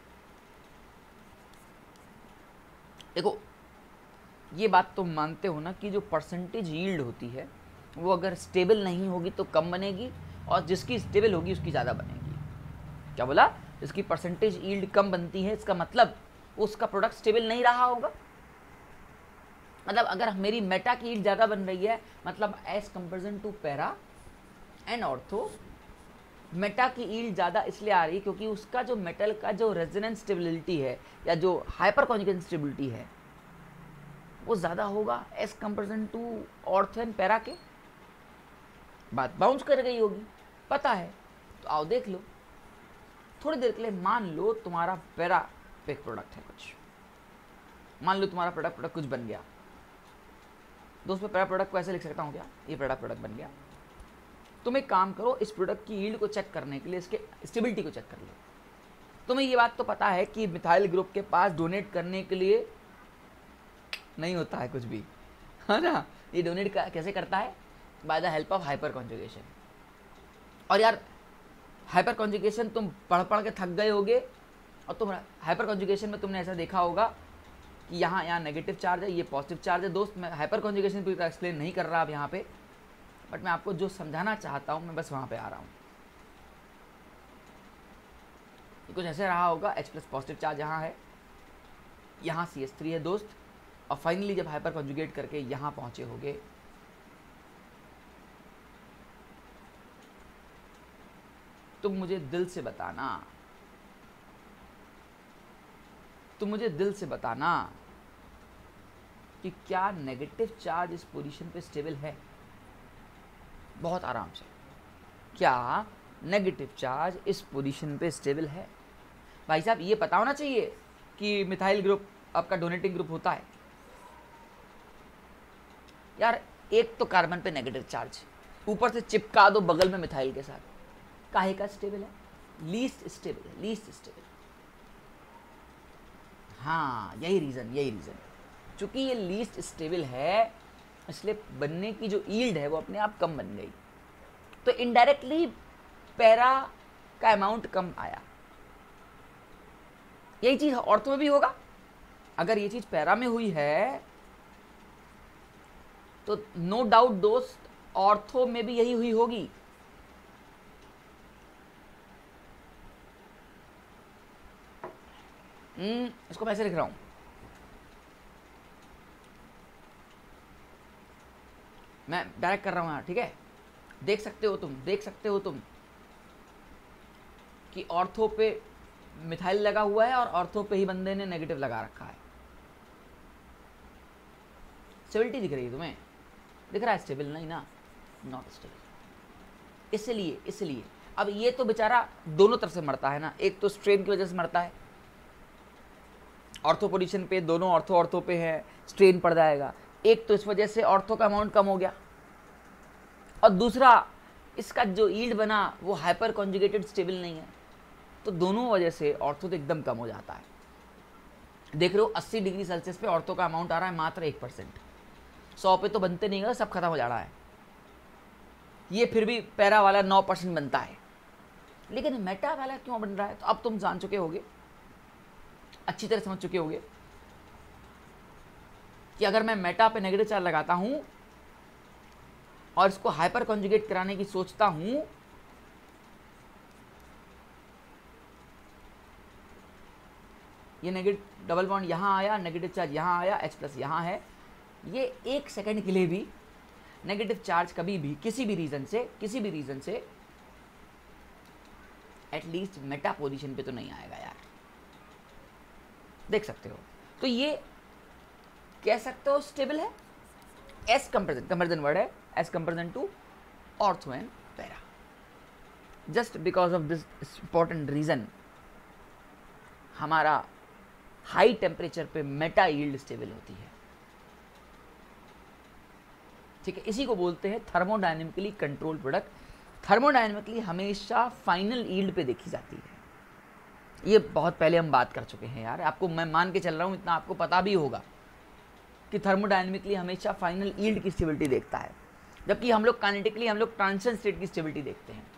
देखो, ये बात तुम मानते हो ना कि जो परसेंटेज यील्ड होती है वो अगर स्टेबल नहीं होगी तो कम बनेगी, और जिसकी स्टेबल होगी उसकी ज़्यादा बनेगी। क्या बोला? जिसकी परसेंटेज यील्ड कम बनती है, इसका मतलब उसका प्रोडक्ट स्टेबल नहीं रहा होगा। मतलब अगर मेरी मेटा की यील्ड ज़्यादा बन रही है, मतलब as comparison to para and ortho, meta की यील्ड ज़्यादा इसलिए आ रही है क्योंकि उसका जो मेटल का जो रेजोनेंस स्टेबिलिटी है, या जो हाइपर कॉन्जुगेशन स्टेबिलिटी है, वो ज़्यादा होगा as comparison to ortho and para के। बात बाउंस कर गई होगी, पता है। तो आओ देख लो, थोड़ी देर के लिए मान लो तुम्हारा पैरा पे प्रोडक्ट है कुछ, मान लो तुम्हारा प्रोडक्ट कुछ बन गया। दोस्त, मैं पैरा प्रोडक्ट को ऐसे लिख सकता हूँ क्या? ये पैरा प्रोडक्ट बन गया। तुम एक काम करो, इस प्रोडक्ट की यील्ड को चेक करने के लिए इसके स्टेबिलिटी को चेक कर लो। तुम्हें ये बात तो पता है कि मिथाइल ग्रुप के पास डोनेट करने के लिए नहीं होता है कुछ भी, है ना? ये डोनेट कैसे करता है? By the help of hyperconjugation. और यार, हाइपर कॉन्जुगेशन तुम पढ़ के थक गए होगे, और तुम हाइपर कॉन्जुगेशन में तुमने ऐसा देखा होगा कि यहाँ नेगेटिव चार्ज है, ये पॉजिटिव चार्ज है। दोस्त, मैं हाइपर कॉन्जुगेशन पूरी तरह एक्सप्लेन नहीं कर रहा अब यहाँ पे, बट मैं आपको जो समझाना चाहता हूँ मैं बस वहाँ पे आ रहा हूँ। कुछ ऐसे रहा होगा, H+ पॉजिटिव चार्ज यहाँ है, यहाँ CH3 है दोस्त, और फाइनली जब हाइपर कॉन्जुगेट करके यहाँ पहुँचे होगे, तुम मुझे दिल से बताना, तुम मुझे दिल से बताना कि क्या नेगेटिव चार्ज इस पोजीशन पे स्टेबल है। बहुत आराम से, क्या नेगेटिव चार्ज इस पोजीशन पे स्टेबल है। भाई साहब ये पता होना चाहिए कि मिथाइल ग्रुप आपका डोनेटिंग ग्रुप होता है। यार एक तो कार्बन पे नेगेटिव चार्ज, ऊपर से चिपका दो बगल में मिथाइल के साथ, काहे का स्टेबल है, लीस्ट स्टेबल है, लीस्ट स्टेबल। हाँ यही रीज़न, चूंकि ये लीस्ट स्टेबल है इसलिए बनने की जो यील्ड है वो अपने आप कम बन गई, तो इनडायरेक्टली पैरा का अमाउंट कम आया। यही चीज़ ऑर्थो में भी होगा। अगर ये चीज़ पैरा में हुई है तो नो डाउट दोस्त ऑर्थो में भी यही हुई होगी। इसको मैं ऐसे लिख रहा हूं, मैं डायरेक्ट कर रहा हूं यहाँ, ठीक है। देख सकते हो तुम कि ऑर्थो पे मिथाइल लगा हुआ है और ऑर्थो पे ही बंदे ने नेगेटिव लगा रखा है। स्टेबिलिटी दिख रही है तुम्हें, दिख रहा है स्टेबल नहीं ना, नॉट स्टेबल। इसलिए अब ये तो बेचारा दोनों तरफ से मरता है ना, एक तो स्ट्रेन की वजह से मरता है, ऑर्थो पोजीशन पे दोनों ऑर्थो पे है, स्ट्रेन पड़ जाएगा। एक तो इस वजह से ऑर्थो का अमाउंट कम हो गया, और दूसरा इसका जो यील्ड बना वो हाइपर कॉन्जुगेटेड स्टेबल नहीं है, तो दोनों वजह से ऑर्थो तो एकदम कम हो जाता है। देख रहे हो 80 डिग्री सेल्सियस पे ऑर्थो का अमाउंट आ रहा है मात्र 1%, 100 पे तो बनते नहीं है, सब खत्म हो जा रहा है। ये फिर भी पैरा वाला 9% बनता है, लेकिन मेटा वाला क्यों बन रहा है, तो अब तुम जान चुके होगे, अच्छी तरह समझ चुके होगे कि अगर मैं मेटा पे नेगेटिव चार्ज लगाता हूं और इसको हाइपर कॉन्जुगेट कराने की सोचता हूं, ये नेगेटिव डबल बॉन्ड यहां आया, नेगेटिव चार्ज यहां आया, H+ यहां है, ये एक सेकंड के लिए भी नेगेटिव चार्ज कभी भी किसी भी रीजन से एटलीस्ट मेटा पोजीशन पे तो नहीं आएगा यार, देख सकते हो। तो ये कह सकते हो स्टेबल है, एस कंपेरिजन वर्ड है, as comparison to ortho and para. Just because of this important reason हमारा हाई टेम्परेचर पे मेटा यील्ड स्टेबल होती है, ठीक है। इसी को बोलते हैं थर्मोडायनेमिकली कंट्रोल प्रोडक्ट। थर्मोडायनेमिकली हमेशा फाइनल यील्ड पे देखी जाती है, ये बहुत पहले हम बात कर चुके हैं यार, आपको मैं मान के चल रहा हूं, इतना आपको पता भी होगा कि थर्मोडायनेमिकली हमेशा फाइनल यील्ड की स्टेबिलिटी देखता है, जबकि हम लोग काइनेटिकली हम लोग ट्रांजिशन स्टेट की स्टेबिलिटी देखते हैं,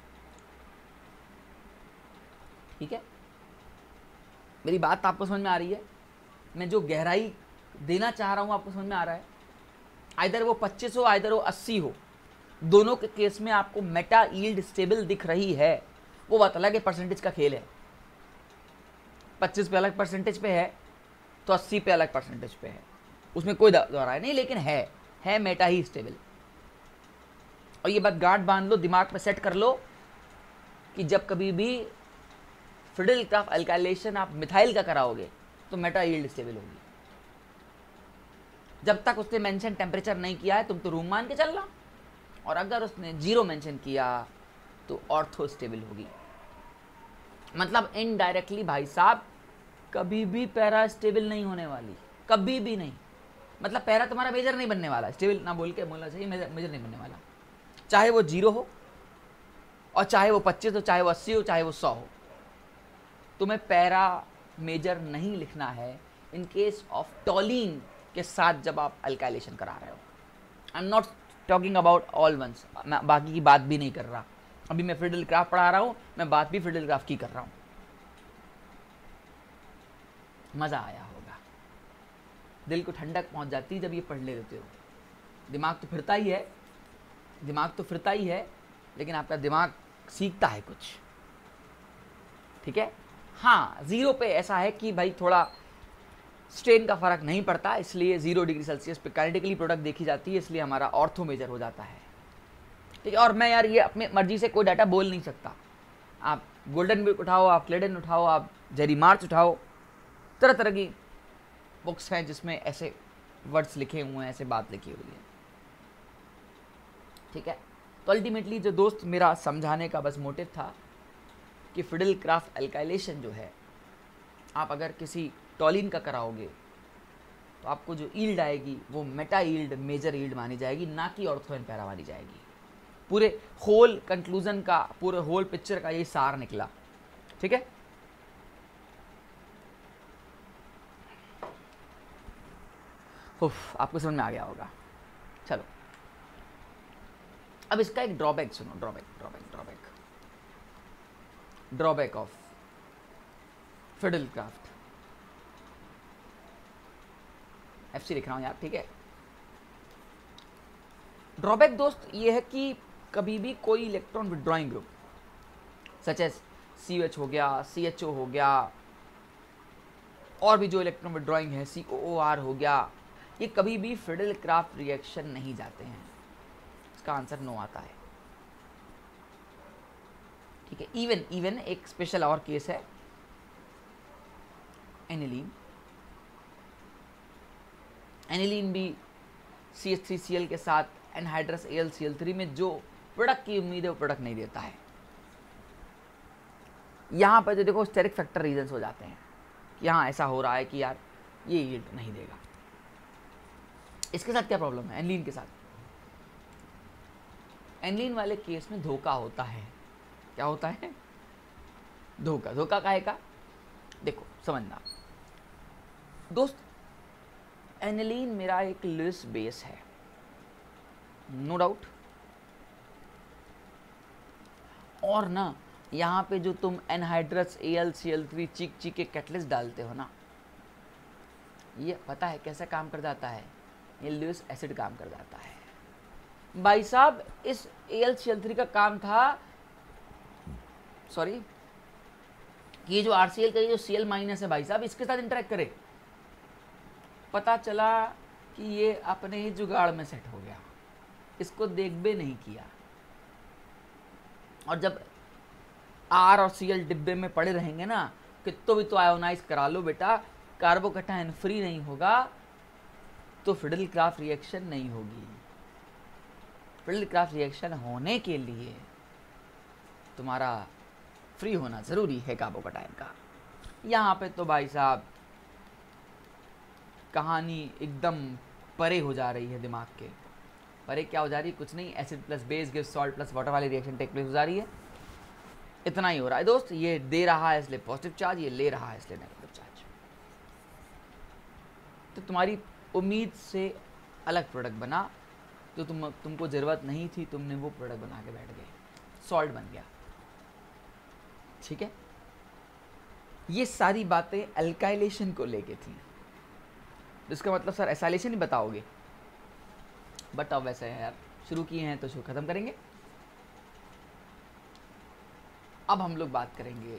ठीक है। मेरी बात आपको समझ में आ रही है, मैं जो गहराई देना चाह रहा हूं आपको समझ में आ रहा है। आइदर वो 25 हो आइदर वो 80 हो, दोनों के केस में आपको मेटा यील्ड स्टेबल दिख रही है, वो बात अलग है, परसेंटेज का खेल है। 25 पे अलग परसेंटेज पे है तो 80 पे अलग परसेंटेज पे है, उसमें कोई दोहराई नहीं, लेकिन है मेटा ही स्टेबल। और ये बात गांठ बांध लो, दिमाग में सेट कर लो कि जब कभी भी फ्रिडल-क्राफ्ट अल्काइलेशन आप मिथाइल का कराओगे तो मेटा यील्ड स्टेबल होगी। जब तक उसने मेंशन टेम्परेचर नहीं किया है तुम तो रूम मान के चलना, और अगर उसने 0 मेंशन किया तो ऑर्थो स्टेबल होगी। मतलब इनडायरेक्टली भाई साहब कभी भी पैरा स्टेबल नहीं होने वाली, कभी भी नहीं। मतलब पैरा तुम्हारा मेजर नहीं बनने वाला, स्टेबल ना बोल के बोलना चाहिए, मेजर नहीं बनने वाला, चाहे वो 0 हो और चाहे वो 25 हो, चाहे वो 80 हो, चाहे वो 100 हो, तुम्हें पैरा मेजर नहीं लिखना है इन केस ऑफ टॉलीन के साथ जब आप अल्काइलेशन करा रहे हो। I am not talking about all ones, मैं बाकी की बात भी नहीं कर रहा, अभी मैं फ्रिडल-क्राफ्ट पढ़ा रहा हूँ, मैं बात भी फ्रिडल-क्राफ्ट की कर रहा हूँ। मज़ा आया होगा, दिल को ठंडक पहुँच जाती है जब ये पढ़ लेते हो। दिमाग तो फिरता ही है, लेकिन आपका दिमाग सीखता है कुछ, ठीक है। हाँ 0 पे ऐसा है कि भाई थोड़ा स्ट्रेन का फर्क नहीं पड़ता, इसलिए 0 डिग्री सेल्सियस पे काइनेटिकली प्रोडक्ट देखी जाती है, इसलिए हमारा ऑर्थो मेजर हो जाता है, ठीक है। और मैं यार ये अपनी मर्जी से कोई डाटा बोल नहीं सकता, आप गोल्डन बुक उठाओ, आप क्लेडन उठाओ, आप जेरी मार्च उठाओ, तरह तरह की बुक्स हैं जिसमें ऐसे वर्ड्स लिखे हुए हैं, ऐसे बात लिखी हुई है। ठीक है, तो अल्टीमेटली जो दोस्त मेरा समझाने का बस मोटिव था कि फिडल क्राफ्ट एल्काइलेशन जो है, आप अगर किसी टॉलिन का कराओगे तो आपको जो ईल्ड आएगी वो मेटा ईल्ड मेजर ईल्ड मानी जाएगी, ना कि ऑर्थो एंड पैरा मानी जाएगी। पूरे होल कंक्लूजन का, पूरे होल पिक्चर का यही सार निकला। ठीक है, आपको समझ में आ गया होगा। चलो, अब इसका एक ड्रॉबैक सुनो, drawback of Friedel Crafts. FC लिख रहा हूं यार, ठीक है। ड्रॉबैक दोस्त ये है कि कभी भी कोई electron withdrawing group such as CH हो गया, CHO हो गया, और भी जो इलेक्ट्रॉन विड्रॉइंग है COOR हो गया, ये कभी भी फिडल क्राफ्ट रिएक्शन नहीं जाते हैं। इसका आंसर नो आता है। ठीक है, इवन एक स्पेशल और केस है एनिलीन। एनिलीन भी CH3Cl के साथ एनहाइड्रस AlCl3 में जो प्रोडक्ट की उम्मीद है वो प्रोडक्ट नहीं देता है। यहाँ पर जो देखो स्टेरिक फैक्टर रीजंस हो जाते हैं कि हाँ ऐसा हो रहा है कि यार ये यील्ड नहीं देगा। इसके साथ क्या प्रॉब्लम है एनिलीन के साथ? एनिलीन वाले केस में धोखा होता है। क्या होता है? धोखा। धोखा काहे का? देखो समझना दोस्त, एनिलीन मेरा एक लुईस बेस है, नो डाउट। और ना यहाँ पे जो तुम एनहाइड्रस AlCl3 चीक के कैटलिस्ट डालते हो ना, ये पता है कैसा काम कर जाता है? ये लुईस एसिड काम कर जाता है भाई साहब। इस AlCl3 का काम था, सॉरी, ये जो RCl का ये जो Cl माइनस है भाई साहब, इसके साथ इंटरेक्ट करे। पता चला कि ये अपने ही जुगाड़ में सेट हो गया, इसको देख भी नहीं किया। और जब R और Cl डिब्बे में पड़े रहेंगे ना, कितो भी तो आयोनाइज करा लो बेटा, कार्बोकैटायन फ्री नहीं होगा तो फिडल क्राफ्ट रिएक्शन नहीं होगी। फिडल क्राफ्ट रिएक्शन होने के लिए तुम्हारा फ्री होना ज़रूरी है कार्बोकैटायन का। यहाँ पे तो भाई साहब कहानी एकदम परे हो जा रही है दिमाग के। परे क्या हो जा रही है? कुछ नहीं, acid plus base gives salt plus water वाली रिएक्शन टेक प्लेस हो जा रही है। इतना ही हो रहा है दोस्त। ये दे रहा है इसलिए पॉजिटिव चार्ज, ये ले रहा है इसलिए नेगेटिव चार्ज। तो तुम्हारी उम्मीद से अलग प्रोडक्ट बना, जो तुमको ज़रूरत नहीं थी, तुमने वो प्रोडक्ट बना के बैठ गए, सॉल्ट बन गया। ठीक है, ये सारी बातें अल्काइलेशन को लेके थी। इसका मतलब सर एसाइलेशन ही बताओगे, बट अब वैसे है यार, शुरू किए हैं तो शुरू खत्म करेंगे। अब हम लोग बात करेंगे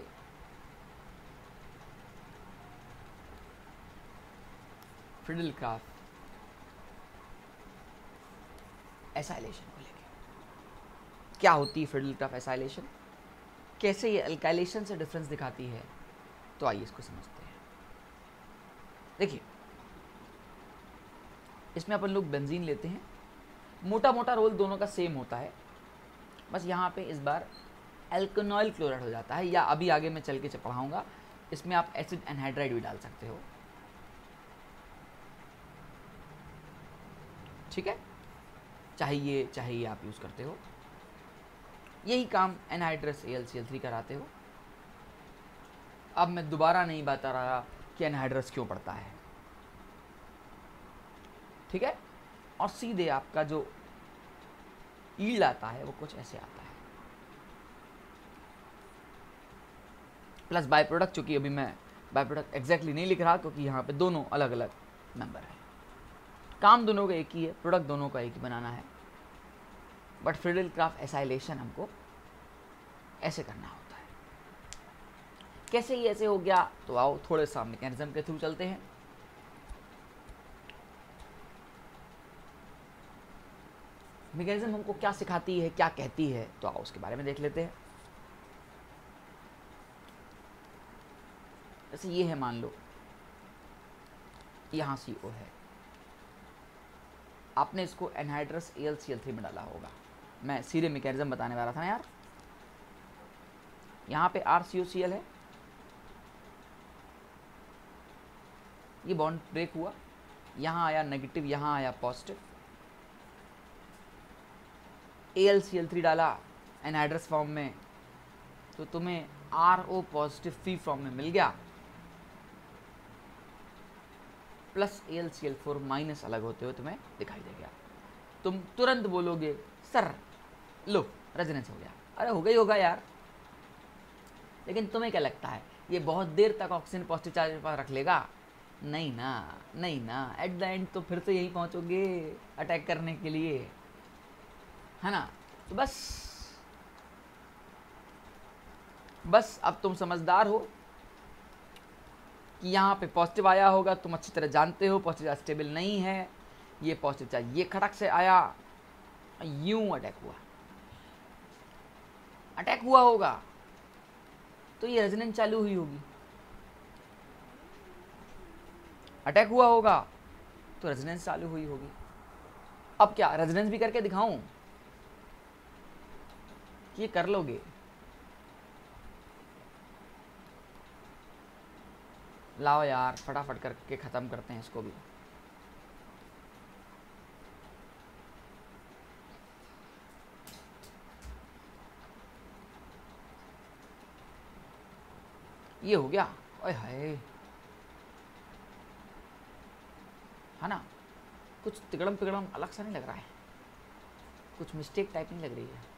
फिडल क्राफ्ट एसाइलेशन को लेके। क्या होती है फिडल क्राफ्ट एसाइलेशन, कैसे ये अल्काइलेशन से डिफरेंस दिखाती है, तो आइए इसको समझते हैं। देखिए, इसमें अपन लोग बेंजीन लेते हैं, मोटा मोटा रोल दोनों का सेम होता है, बस यहाँ पे इस बार एल्कोनॉइल क्लोराइड हो जाता है, या अभी आगे मैं चल के पढ़ाऊँगा, इसमें आप एसिड एनहाइड्राइड भी डाल सकते हो। ठीक है, चाहे ये आप यूज़ करते हो। यही काम एनहाइड्रस AlCl3 कराते हो। अब मैं दोबारा नहीं बता रहा कि एनहाइड्रस क्यों पड़ता है, ठीक है। और सीधे आपका जो ईल्ड आता है वो कुछ ऐसे आता है, प्लस बाय प्रोडक्ट। चूंकि अभी मैं बाय प्रोडक्ट एग्जैक्टली नहीं लिख रहा, क्योंकि यहाँ पे दोनों अलग अलग मेंबर हैं, काम दोनों का एक ही है, प्रोडक्ट दोनों का एक ही बनाना है, बट फिडल क्राफ्ट एसाइलेशन हमको ऐसे करना होता है। कैसे ये ऐसे हो गया, तो आओ थोड़े सा मैकेनिज्म के थ्रू चलते हैं। मैकेनिज्म हमको क्या सिखाती है, क्या कहती है, तो आओ उसके बारे में देख लेते हैं। जैसे ये है, मान लो यहाँ CO है, आपने इसको एनहाइड्रस AlCl3 में डाला होगा। मैं सीधे मैकेनिज्म बताने वाला था ना यार। यहाँ पे RCOCl है, ये बॉन्ड ब्रेक हुआ, यहाँ आया नेगेटिव, यहाँ आया पॉजिटिव, AlCl3 डाला एनहाइड्रस फॉर्म में, तो तुम्हें RO पॉजिटिव फ्री फॉर्म में मिल गया, प्लस AlCl4 माइनस अलग होते हुए तुम्हें दिखाई दे गया। तुम तुरंत बोलोगे सर लो रेजोनेंस हो गया। अरे हो गई होगा यार, लेकिन तुम्हें क्या लगता है ये बहुत देर तक ऑक्सीजन पॉजिटिव चार्ज पर रख लेगा? नहीं ना, नहीं ना, एट द एंड तो फिर से यहीं पहुंचोगे अटैक करने के लिए, है ना। तो बस अब तुम समझदार हो कि यहाँ पे पॉजिटिव आया होगा, तुम अच्छी तरह जानते हो पॉजिटिव चार्ज स्टेबल नहीं है, ये पॉजिटिव चार्ज ये खटक से आया, यूं अटैक हुआ होगा, तो ये रेजोनेंस चालू हुई होगी, अटैक हुआ होगा तो रेजोनेंस चालू हुई होगी। अब क्या रेजोनेंस भी करके दिखाऊं? ये कर लोगे? लाओ यार फटाफट करके ख़त्म करते हैं इसको भी। ये हो गया, ओए हाय, है ना। कुछ तिगड़म पिगड़म अलग सा नहीं लग रहा है, कुछ मिस्टेक टाइप नहीं लग रही है।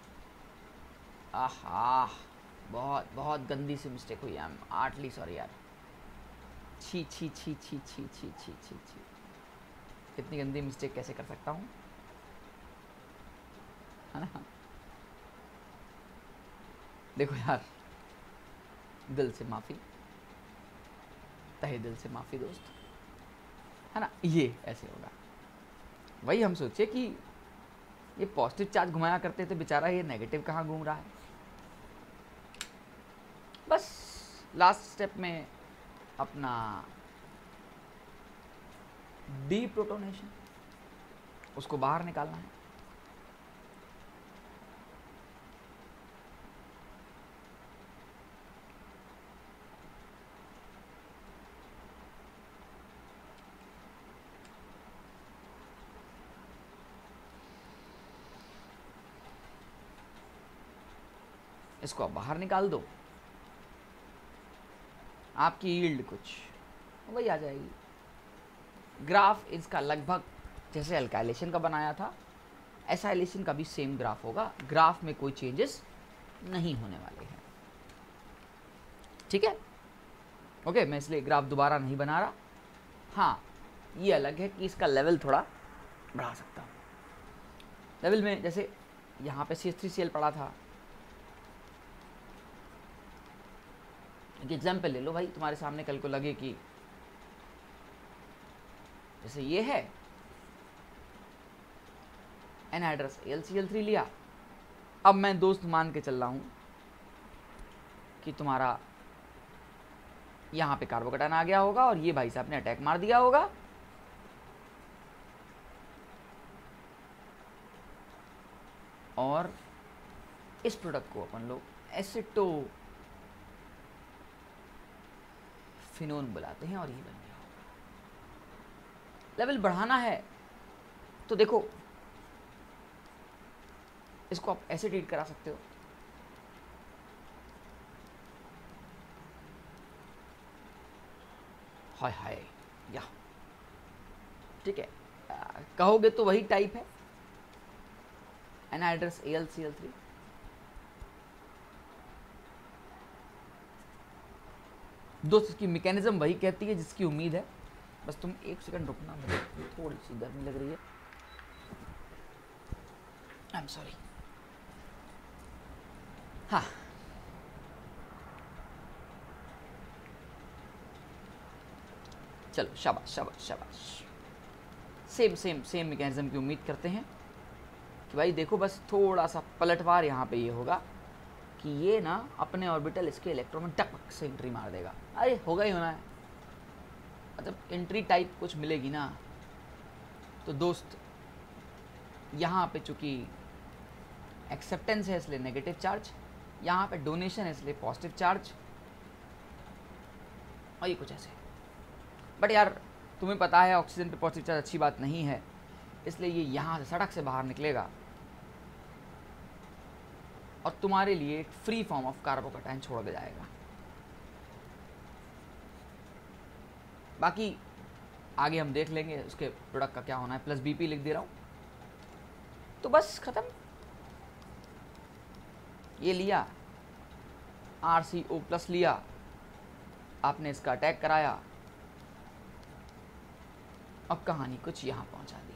आहा, बहुत बहुत गंदी सी मिस्टेक हुई है, आर्टली सॉरी यार। छी छी छी छी छी छी छी छी छी, इतनी गंदी मिस्टेक कैसे कर सकता हूँ, है ना। देखो यार, दिल से माफ़ी, तहे दिल से माफ़ी दोस्त, है ना। ये ऐसे होगा, वही हम सोचे कि ये पॉजिटिव चार्ज घुमाया करते थे, बेचारा ये नेगेटिव कहाँ घूम रहा है। बस लास्ट स्टेप में अपना डीप्रोटोनेशन, उसको बाहर निकालना है। इसको आप बाहर निकाल दो, आपकी यील्ड कुछ वही आ जाएगी। ग्राफ इसका लगभग जैसे अल्काइलेशन का बनाया था, एसाइलेशन का भी सेम ग्राफ होगा। ग्राफ में कोई चेंजेस नहीं होने वाले हैं, ठीक है। ओके, मैं इसलिए ग्राफ दोबारा नहीं बना रहा। हाँ, ये अलग है कि इसका लेवल थोड़ा बढ़ा सकता हूँ। लेवल में जैसे यहाँ पे CH3Cl पड़ा था, एक एग्जाम्पल ले लो भाई, तुम्हारे सामने कल को लगे कि जैसे ये है एनहाइड्रस AlCl3 लिया, अब मैं दोस्त मान के चल रहा हूं कि तुम्हारा यहां पे कार्बोकैटायन आ गया होगा और ये भाई साहब ने अटैक मार दिया होगा, और इस प्रोडक्ट को अपन लोग एसिटोफिनोन बुलाते हैं, और ये बन गया होगा। लेवल बढ़ाना है तो देखो, इसको आप ऐसे ट्रीट करा सकते हो, हाय हाय या, ठीक है। कहोगे तो वही टाइप है एनहाइड्रस AlCl3। दोस्त इसकी मैकेनिज्म वही कहती है जिसकी उम्मीद है। बस तुम एक सेकंड रुकना, मुझे थोड़ी सी गर्मी लग रही है, आई एम सॉरी। हाँ, चलो शाबाश शाबाश शाबाश। सेम सेम सेम मैकेनिज्म की उम्मीद करते हैं कि भाई देखो, बस थोड़ा सा पलटवार यहाँ पे ये होगा कि ये ना अपने ऑर्बिटल इसके इलेक्ट्रॉन में टक से एंट्री मार देगा, अरे होगा ही होना है, मतलब एंट्री टाइप कुछ मिलेगी ना। तो दोस्त यहाँ पे चूंकि एक्सेप्टेंस है इसलिए नेगेटिव चार्ज, यहाँ पे डोनेशन है इसलिए पॉजिटिव चार्ज, और ये कुछ ऐसे। बट यार तुम्हें पता है ऑक्सीजन पे पॉजिटिव चार्ज अच्छी बात नहीं है, इसलिए ये यहाँ से सड़क से बाहर निकलेगा और तुम्हारे लिए एक फ्री फॉर्म ऑफ कार्बोकैटायन छोड़ के जाएगा। बाकी आगे हम देख लेंगे उसके प्रोडक्ट का क्या होना है। प्लस बीपी लिख दे रहा हूँ, तो बस खत्म। ये लिया RCO प्लस लिया, आपने इसका अटैक कराया, अब कहानी कुछ यहां पहुंचा दी।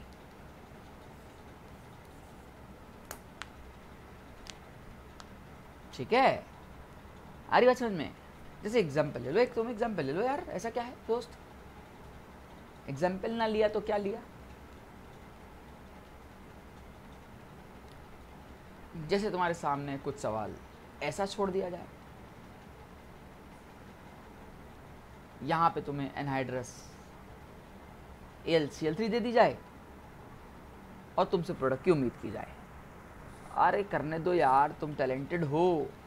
ठीक है, आ रही बात समझ में? जैसे एग्जाम्पल ले लो, एक तुम एग्जाम्पल ले लो यार, ऐसा क्या है दोस्त, एग्जाम्पल ना लिया तो क्या लिया। जैसे तुम्हारे सामने कुछ सवाल ऐसा छोड़ दिया जाए, यहां पे तुम्हें एनहाइड्रस AlCl3 दे दी जाए और तुमसे प्रोडक्ट की उम्मीद की जाए। अरे करने दो यार, तुम टैलेंटेड हो,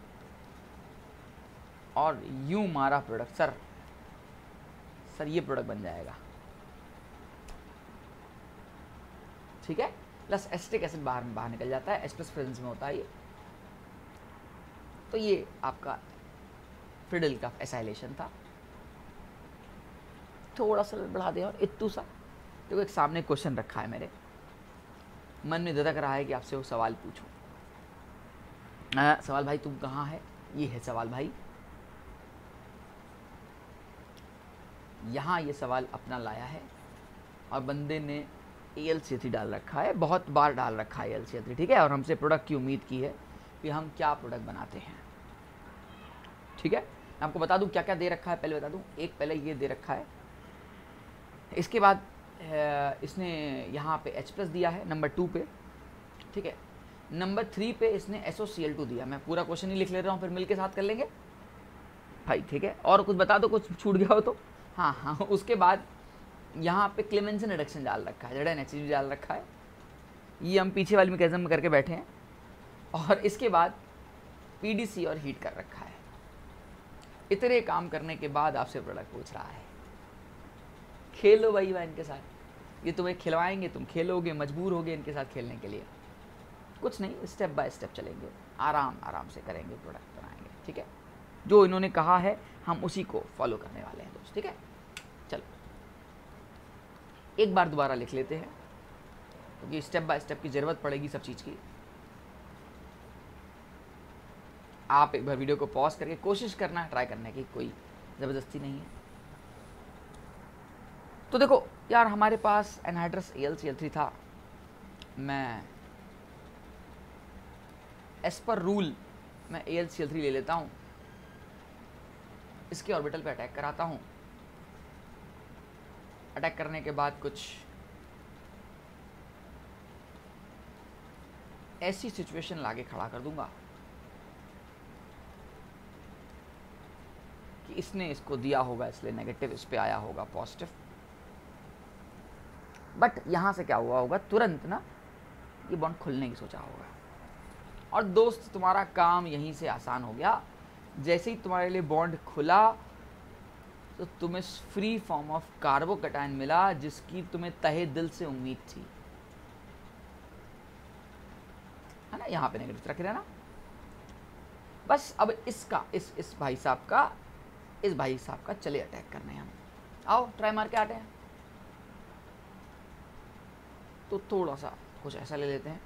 और यूं मारा प्रोडक्ट, सर ये प्रोडक्ट बन जाएगा। ठीक है, प्लस एसिटिक एसिड बाहर निकल जाता है, H+ प्रेजेंस में होता है ये। तो ये आपका फ्रिडल का एसाइलेशन था। थोड़ा सा बढ़ा दे और इतू सा। देखो एक सामने क्वेश्चन रखा है, मेरे मन में धधक रहा है कि आपसे वो सवाल पूछूं। सवाल भाई तुम कहाँ है, ये है सवाल भाई। यहाँ ये सवाल अपना लाया है और बंदे ने AlCl3 डाल रखा है, बहुत बार डाल रखा है AlCl3। ठीक है, और हमसे प्रोडक्ट की उम्मीद की है कि हम क्या प्रोडक्ट बनाते हैं। ठीक है, मैं आपको बता दूं क्या क्या दे रखा है, पहले बता दूं। एक पहले ये दे रखा है, इसके बाद इसने यहाँ पे H+ दिया है नंबर 2 पे। ठीक है, नंबर 3 पे इसने SOCl2 दिया। मैं पूरा क्वेश्चन ही लिख ले रहा हूँ, फिर मिल के साथ कर लेंगे भाई। ठीक है, और कुछ बता दो, कुछ छूट गया हो तो। हाँ, उसके बाद यहाँ पे क्लेमेंसन रिडक्शन डाल रखा है, ZnHCl डाल रखा है, ये हम पीछे वाली मैकेनिज्म में करके बैठे हैं। और इसके बाद PDC और हीट कर रखा है। इतने काम करने के बाद आपसे प्रोडक्ट पूछ रहा है, खेलो भाई इनके साथ, ये तुम्हें खिलवाएंगे, तुम खेलोगे, मजबूर होगे इनके साथ खेलने के लिए। कुछ नहीं, स्टेप बाय स्टेप चलेंगे, आराम से करेंगे, प्रोडक्ट बनाएंगे। ठीक है, जो इन्होंने कहा है हम उसी को फॉलो करने वाले हैं दोस्त। ठीक है, चलो एक बार दोबारा लिख लेते हैं, क्योंकि स्टेप बाय स्टेप की ज़रूरत पड़ेगी सब चीज़ की। आप एक बार वीडियो को पॉज करके कोशिश करना, ट्राई करने की, कोई ज़बरदस्ती नहीं है। तो देखो यार, हमारे पास एनहाइड्रस AlCl3 था। मैं एज पर रूल मैं AlCl3 ले लेता हूँ, इसके ऑर्बिटल पे अटैक कराता हूँ। अटैक करने के बाद कुछ ऐसी सिचुएशन लाके खड़ा कर दूंगा कि इसने इसको दिया होगा, इसलिए नेगेटिव इस पे आया होगा पॉजिटिव। बट यहाँ से क्या हुआ होगा, तुरंत ना ये बॉन्ड खुलने की सोचा होगा। और दोस्त तुम्हारा काम यहीं से आसान हो गया। जैसे ही तुम्हारे लिए बॉन्ड खुला तो तुम्हें फ्री फॉर्म ऑफ कार्बोकैटायन मिला, जिसकी तुम्हें तहे दिल से उम्मीद थी, है ना। यहाँ पे नेगेटिव रख रहना बस। अब इसका इस भाई साहब का चले अटैक करने हैं हम। आओ ट्राई मार के आते हैं। तो थोड़ा सा कुछ ऐसा ले लेते हैं,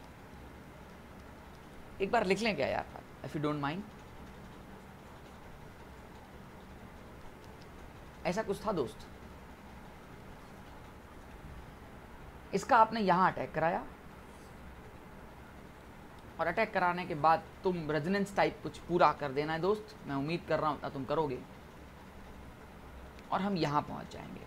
एक बार लिख लें क्या यार, इफ यू डोंट माइंड। ऐसा कुछ था दोस्त, इसका आपने यहां अटैक कराया, और अटैक कराने के बाद तुम रेजोनेंस टाइप कुछ पूरा कर देना है दोस्त। मैं उम्मीद कर रहा हूं तुम करोगे, और हम यहां पहुंच जाएंगे।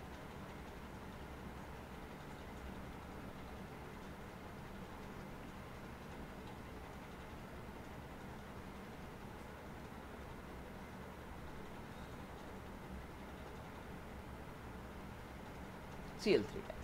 Cl3 type.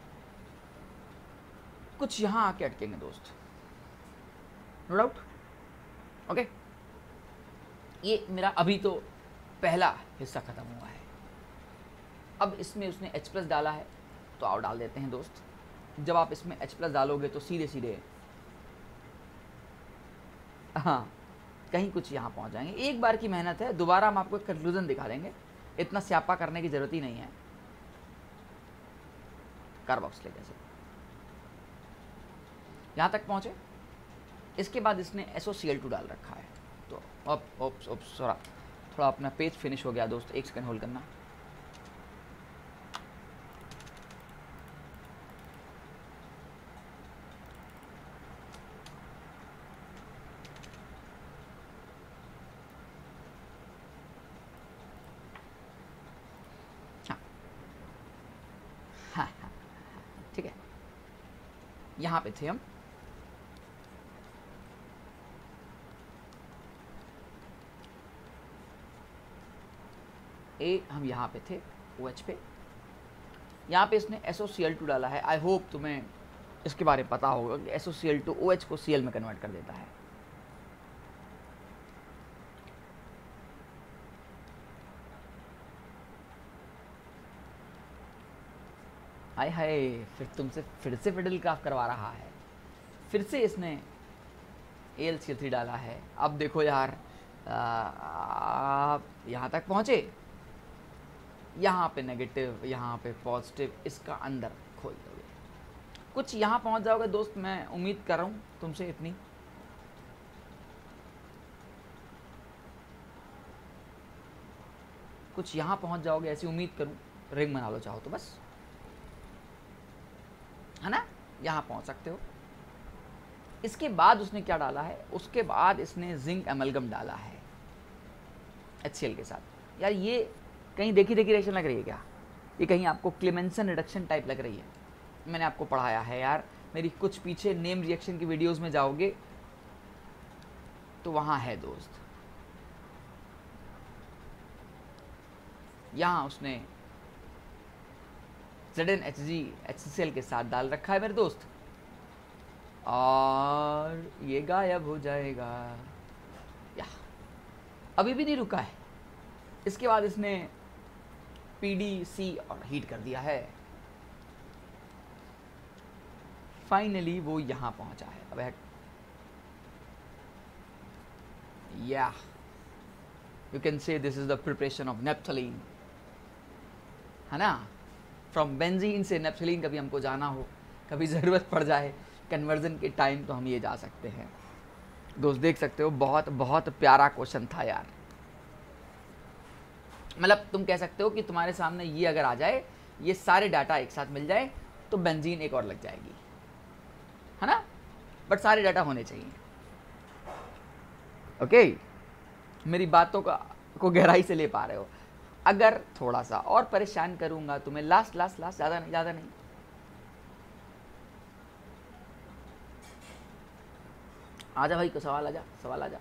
कुछ यहाँ आके अटकेंगे दोस्त, नो डाउट। ओके, ये मेरा अभी तो पहला हिस्सा खत्म हुआ है। अब इसमें उसने H+ डाला है तो आओ डाल देते हैं दोस्त। जब आप इसमें H+ डालोगे तो सीधे सीधे हाँ कहीं कुछ यहाँ पहुँच जाएंगे। एक बार की मेहनत है, दोबारा हम आपको कंक्लूजन दिखा देंगे, इतना स्यापा करने की ज़रूरत ही नहीं है। कार्बोक्सिलिक एसिड यहाँ तक पहुँचे, इसके बाद इसने SOCl2 डाल रखा है। तो अब थोड़ा अपना पेज फिनिश हो गया दोस्त, 1 सेकंड होल्ड करना। हाँ, ठीक है, यहाँ पे थे हम। हम यहाँ पे थे OH पे, यहाँ पे इसने SOCl2 डाला है। आई होप तुम्हें इसके बारे में पता होगा कि SOCl2 OH को Cl में कन्वर्ट कर देता है। हाय हाय, फिर तुमसे फिर से फिडल क्राफ्ट करवा रहा है। फिर से इसने AlCl3 डाला है। अब देखो यार, आप यहाँ तक पहुँचे, यहाँ पे नेगेटिव, यहाँ पे पॉजिटिव, इसका अंदर खोल दोगे, कुछ यहाँ पहुँच जाओगे दोस्त। मैं उम्मीद कर रहा हूँ तुमसे इतनी। कुछ यहाँ पहुँच जाओगे ऐसी उम्मीद करूँ। रिंग बना लो चाहो तो बस, है ना, यहाँ पहुँच सकते हो। इसके बाद उसने क्या डाला है, उसके बाद इसने जिंक एमलगम डाला है HCl के साथ। यार ये कहीं देखी रिएक्शन लग रही है क्या? ये कहीं आपको क्लेमेंसन रिडक्शन टाइप लग रही है? मैंने आपको पढ़ाया है यार, मेरी कुछ पीछे नेम रिएक्शन की वीडियोस में जाओगे तो वहाँ है दोस्त। यहाँ उसने ZnHg HCl के साथ डाल रखा है मेरे दोस्त, और ये गायब हो जाएगा। या अभी भी नहीं रुका है। इसके बाद इसने PDC और हीट कर दिया है। फाइनली वो यहां पहुंचा है। अब या you can say this is the preparation of naphthalene, है ना। फ्रॉम बेंजीन से नेप्थलीन कभी हमको जाना हो, कभी ज़रूरत पड़ जाए कन्वर्जन के टाइम, तो हम ये जा सकते हैं दोस्त। देख सकते हो, बहुत बहुत प्यारा क्वेश्चन था यार। मतलब तुम कह सकते हो कि तुम्हारे सामने ये अगर आ जाए, ये सारे डाटा एक साथ मिल जाए, तो बेंजीन एक और लग जाएगी, है ना। बट सारे डाटा होने चाहिए। ओके, मेरी बातों को गहराई से ले पा रहे हो। अगर थोड़ा सा और परेशान करूंगा तुम्हें, लास्ट ज़्यादा नहीं। आजा भाई, को सवाल आजा।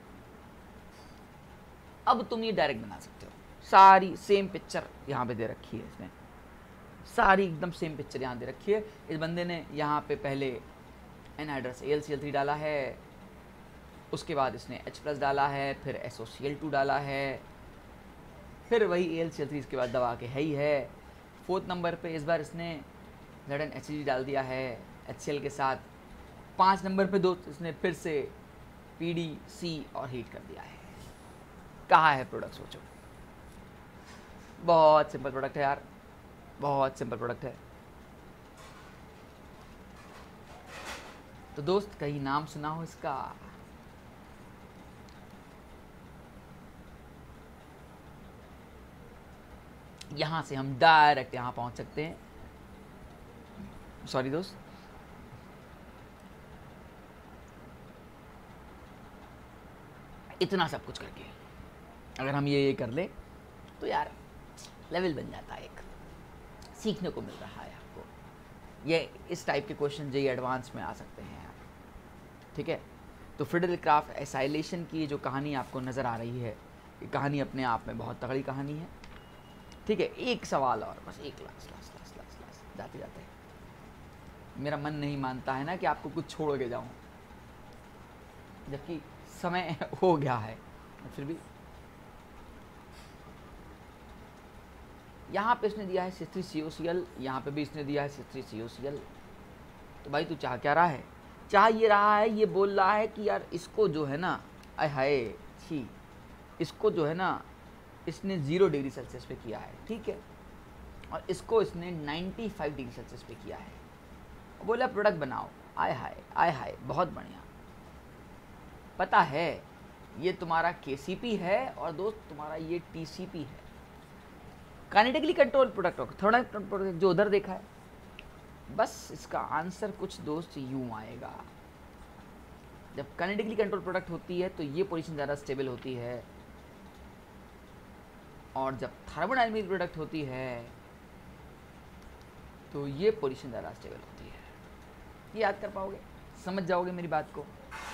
अब तुम ये डायरेक्ट बना सकते हो। सारी सेम पिक्चर यहाँ पे दे रखी है इसने, सारी एकदम सेम पिक्चर यहाँ दे रखी है। इस बंदे ने यहाँ पे पहले एनहाइड्रस AlCl3 डाला है, उसके बाद इसने H+ डाला है, फिर SOCl2 डाला है, फिर वही AlCl3 इसके बाद दबा के है ही है। 4th नंबर पे इस बार इसने ZnHg डाल दिया है HCl के साथ। 5 नंबर पे दोस्त इसने फिर से PDC और हीट कर दिया है। कहाँ है प्रोडक्ट, सोचो। बहुत सिंपल प्रोडक्ट है यार, बहुत सिंपल प्रोडक्ट है। तो दोस्त कहीं नाम सुना हो इसका? यहां से हम डायरेक्ट यहां पहुंच सकते हैं। सॉरी दोस्त, इतना सब कुछ करके अगर हम ये कर लें तो यार लेवल बन जाता है, एक सीखने को मिल रहा है आपको। ये इस टाइप के क्वेश्चन जो एडवांस में आ सकते हैं यार, ठीक है। तो फिडेलक्राफ्ट एसाइलेशन की जो कहानी आपको नज़र आ रही है, ये कहानी अपने आप में बहुत तगड़ी कहानी है, ठीक है। एक सवाल और बस, एक लास्ट जाते जाते मेरा मन नहीं मानता है ना कि आपको कुछ छोड़ के जाऊं, जबकि समय हो गया है। फिर भी यहाँ पे इसने दिया है C3COCl, यहाँ पे भी इसने दिया है C3COCl। तो भाई तू चाह क्या रहा है? चाह ये रहा है, ये बोल रहा है कि यार इसको जो है ना, आय हाय छी, इसको जो है ना इसने 0 डिग्री सेल्सियस पे किया है, ठीक है, और इसको इसने 95 डिग्री सेल्सियस पे किया है। बोला प्रोडक्ट बनाओ, आय हाय बहुत बढ़िया। पता है ये तुम्हारा KCP है और दोस्त तुम्हारा ये TCP है, काइनेटिकली कंट्रोल प्रोडक्ट होगा, थोड़ा प्रोडक्ट जो उधर देखा है। बस इसका आंसर कुछ दोस्त यूं आएगा, जब काइनेटिकली कंट्रोल प्रोडक्ट होती है तो ये पोजीशन ज़्यादा स्टेबल होती है, और जब थर्मोडायनेमिक प्रोडक्ट होती है तो ये पोजीशन ज़्यादा स्टेबल होती है। ये याद कर पाओगे, समझ जाओगे मेरी बात को,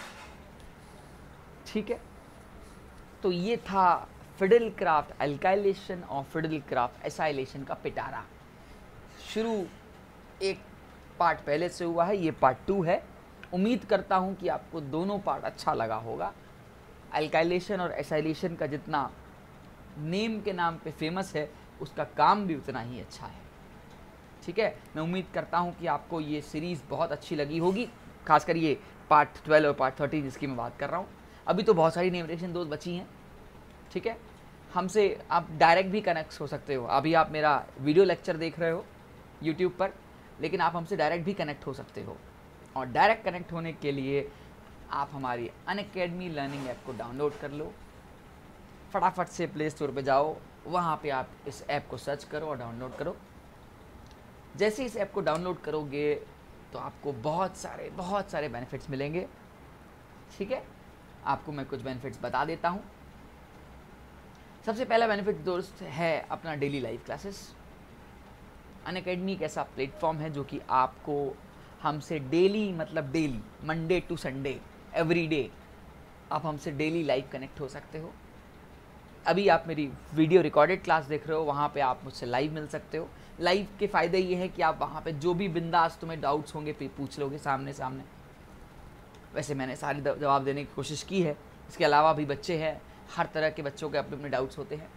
ठीक है। तो ये था फिडेलक्राफ्ट अल्काइलेशन और फिडेलक्राफ्ट एसाइलेशन का पिटारा। शुरू एक पार्ट पहले से हुआ है, ये पार्ट 2 है। उम्मीद करता हूँ कि आपको दोनों पार्ट अच्छा लगा होगा। अल्काइलेशन और एसाइलेशन का जितना नेम के नाम पे फेमस है, उसका काम भी उतना ही अच्छा है, ठीक है। मैं उम्मीद करता हूँ कि आपको ये सीरीज़ बहुत अच्छी लगी होगी, खासकर ये पार्ट 12 और पार्ट 13 जिसकी मैं बात कर रहा हूँ। अभी तो बहुत सारी नेम रिएक्शन दोस्त बची हैं, ठीक है। हमसे आप डायरेक्ट भी कनेक्ट हो सकते हो। अभी आप मेरा वीडियो लेक्चर देख रहे हो यूट्यूब पर, लेकिन आप हमसे डायरेक्ट भी कनेक्ट हो सकते हो। और डायरेक्ट कनेक्ट होने के लिए आप हमारी अनअकैडमी लर्निंग ऐप को डाउनलोड कर लो। फटाफट से प्ले स्टोर पे जाओ, वहाँ पे आप इस ऐप को सर्च करो और डाउनलोड करो। जैसे इस ऐप को डाउनलोड करोगे तो आपको बहुत सारे बेनिफिट्स मिलेंगे, ठीक है। आपको मैं कुछ बेनिफिट्स बता देता हूँ। सबसे पहला बेनिफिट दोस्त है अपना डेली लाइव क्लासेस। अनअकैडमी एक ऐसा प्लेटफॉर्म है जो कि आपको हमसे डेली, मतलब daily, Monday to Sunday, every day आप हमसे डेली लाइव कनेक्ट हो सकते हो। अभी आप मेरी वीडियो रिकॉर्डेड क्लास देख रहे हो, वहाँ पे आप मुझसे लाइव मिल सकते हो। लाइव के फ़ायदे ये है कि आप वहाँ पे जो भी बिंदास तुम्हें डाउट्स होंगे पूछ लोगे सामने सामने। वैसे मैंने सारे जवाब देने की कोशिश की है। इसके अलावा भी बच्चे हैं, हर तरह के बच्चों के अपने अपने डाउट्स होते हैं।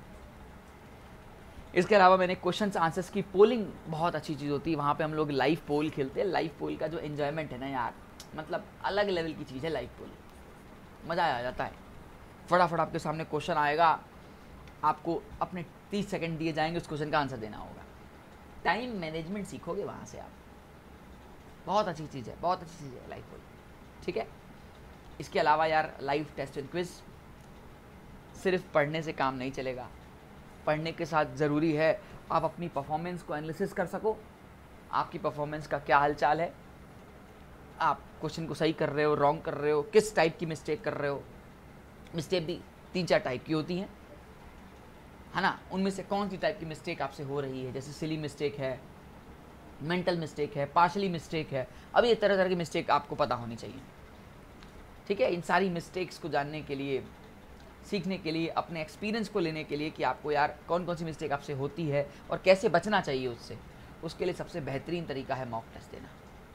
इसके अलावा मैंने क्वेश्चंस आंसर्स की पोलिंग बहुत अच्छी चीज़ होती है, वहाँ पे हम लोग लाइव पोल खेलते हैं। लाइव पोल का जो एन्जॉयमेंट है ना यार, मतलब अलग लेवल की चीज़ है लाइव पोल, मज़ा आ जाता है। फटाफट आपके सामने क्वेश्चन आएगा, आपको अपने 30 सेकंड दिए जाएंगे, उस क्वेश्चन का आंसर देना होगा। टाइम मैनेजमेंट सीखोगे वहाँ से आप, बहुत अच्छी चीज़ है, बहुत अच्छी चीज़ है लाइव पोल, ठीक है। इसके अलावा यार लाइव टेस्ट एंड क्विज, सिर्फ पढ़ने से काम नहीं चलेगा। पढ़ने के साथ ज़रूरी है आप अपनी परफॉर्मेंस को एनालिसिस कर सको। आपकी परफॉर्मेंस का क्या हालचाल है, आप क्वेश्चन को सही कर रहे हो, रॉन्ग कर रहे हो, किस टाइप की मिस्टेक कर रहे हो। मिस्टेक भी 3-4 टाइप की होती हैं, है ना। उनमें से कौन सी टाइप की मिस्टेक आपसे हो रही है, जैसे सिली मिस्टेक है, मेंटल मिस्टेक है, पार्शली मिस्टेक है। अब ये तरह तरह की मिस्टेक आपको पता होनी चाहिए, ठीक है। इन सारी मिस्टेक्स को जानने के लिए, सीखने के लिए, अपने एक्सपीरियंस को लेने के लिए कि आपको यार कौन कौन सी मिस्टेक आपसे होती है और कैसे बचना चाहिए उससे, उसके लिए सबसे बेहतरीन तरीका है मॉक टेस्ट देना,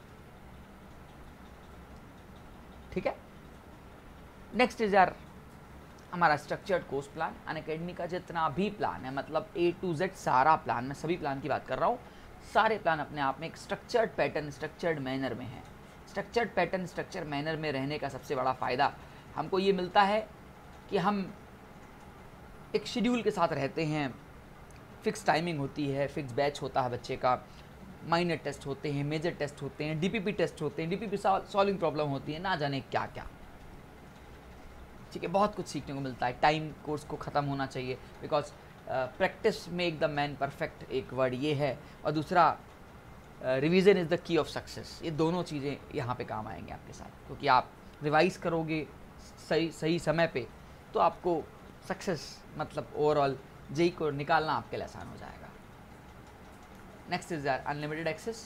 ठीक है। नेक्स्ट इज यार हमारा स्ट्रक्चर्ड कोर्स प्लान। अनअकैडमी का जितना भी प्लान है, मतलब A to Z सारा प्लान, मैं सभी प्लान की बात कर रहा हूँ, सारे प्लान अपने आप में एक स्ट्रक्चर्ड पैटर्न, स्ट्रक्चर्ड मैनर में है। स्ट्रक्चर्ड पैटर्न, स्ट्रक्चर्ड मैनर में रहने का सबसे बड़ा फ़ायदा हमको ये मिलता है कि हम एक शेड्यूल के साथ रहते हैं। फिक्स टाइमिंग होती है, फिक्स बैच होता है बच्चे का, माइनर टेस्ट होते हैं, मेजर टेस्ट होते हैं, DPP टेस्ट होते हैं, DPP सॉल्विंग प्रॉब्लम होती है, ना जाने क्या क्या, ठीक है। बहुत कुछ सीखने को मिलता है। टाइम कोर्स को ख़त्म होना चाहिए, because practice make the man perfect, एक वर्ड ये है, और दूसरा revision is the key of success. ये दोनों चीज़ें यहाँ पे काम आएंगे आपके साथ, क्योंकि आप रिवाइज करोगे सही समय पे तो आपको सक्सेस, मतलब ओवरऑल जेई को निकालना आपके लिए आसान हो जाएगा। नेक्स्ट इज यार अनलिमिटेड एक्सेस।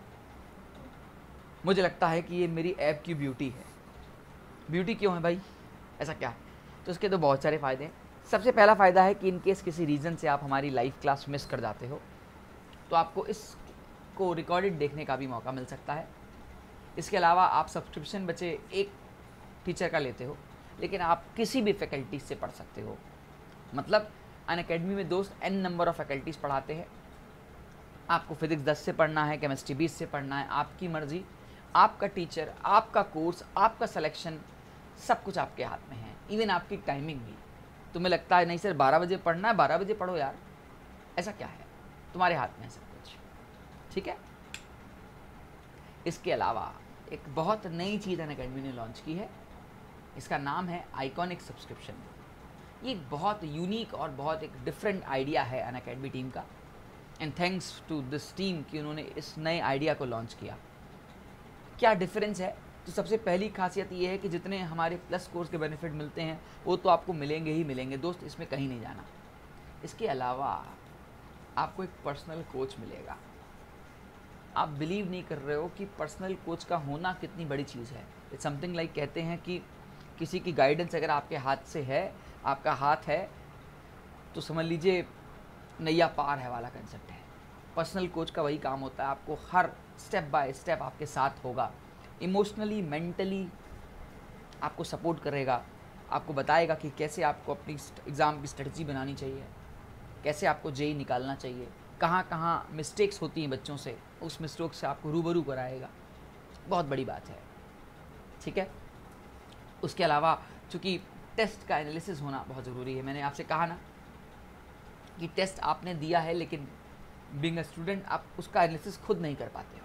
मुझे लगता है कि ये मेरी ऐप की ब्यूटी है। ब्यूटी क्यों है भाई, ऐसा क्या है? तो इसके तो बहुत सारे फ़ायदे हैं। सबसे पहला फ़ायदा है कि इन केस किसी रीज़न से आप हमारी लाइव क्लास मिस कर जाते हो, तो आपको इस आपको रिकॉर्डेड देखने का भी मौका मिल सकता है। इसके अलावा आप सब्सक्रिप्शन बचे एक टीचर का लेते हो, लेकिन आप किसी भी फैकल्टी से पढ़ सकते हो। मतलब अनअकैडमी में दोस्त n नंबर ऑफ़ फैकल्टीज़ पढ़ाते हैं। आपको फिजिक्स 10 से पढ़ना है, केमिस्ट्री 20 से पढ़ना है, आपकी मर्ज़ी। आपका टीचर, आपका कोर्स, आपका सिलेक्शन, सब कुछ आपके हाथ में है। इवन आपकी टाइमिंग भी। तुम्हें लगता है नहीं सर 12 बजे पढ़ना है, 12 बजे पढ़ो यार, ऐसा क्या है, तुम्हारे हाथ में है सब कुछ, ठीक है। इसके अलावा एक बहुत नई चीज़ अनअकैडमी ने लॉन्च की है, इसका नाम है आइकॉनिक सब्सक्रिप्शन। ये एक बहुत यूनिक और बहुत एक डिफरेंट आइडिया है अनअकैडमी टीम का, and thanks to this team कि उन्होंने इस नए आइडिया को लॉन्च किया। क्या डिफरेंस है? तो सबसे पहली खासियत ये है कि जितने हमारे प्लस कोर्स के बेनिफिट मिलते हैं वो तो आपको मिलेंगे ही मिलेंगे दोस्त, इसमें कहीं नहीं जाना। इसके अलावा आपको एक पर्सनल कोच मिलेगा। आप बिलीव नहीं कर रहे हो कि पर्सनल कोच का होना कितनी बड़ी चीज़ है। इट्स समथिंग लाइक कहते हैं कि किसी की गाइडेंस अगर आपके हाथ से है, आपका हाथ है, तो समझ लीजिए नैया पार है वाला कंसेप्ट है। पर्सनल कोच का वही काम होता है, आपको हर स्टेप बाय स्टेप आपके साथ होगा, इमोशनली मेंटली आपको सपोर्ट करेगा, आपको बताएगा कि कैसे आपको अपनी एग्ज़ाम की स्ट्रेटजी बनानी चाहिए, कैसे आपको जेई निकालना चाहिए, कहाँ कहाँ मिस्टेक्स होती हैं बच्चों से, उस मिस्टेक से आपको रूबरू कराएगा। बहुत बड़ी बात है, ठीक है। उसके अलावा चूँकि टेस्ट का एनालिसिस होना बहुत ज़रूरी है। मैंने आपसे कहा ना कि टेस्ट आपने दिया है, लेकिन बीइंग अ स्टूडेंट आप उसका एनालिसिस खुद नहीं कर पाते हो।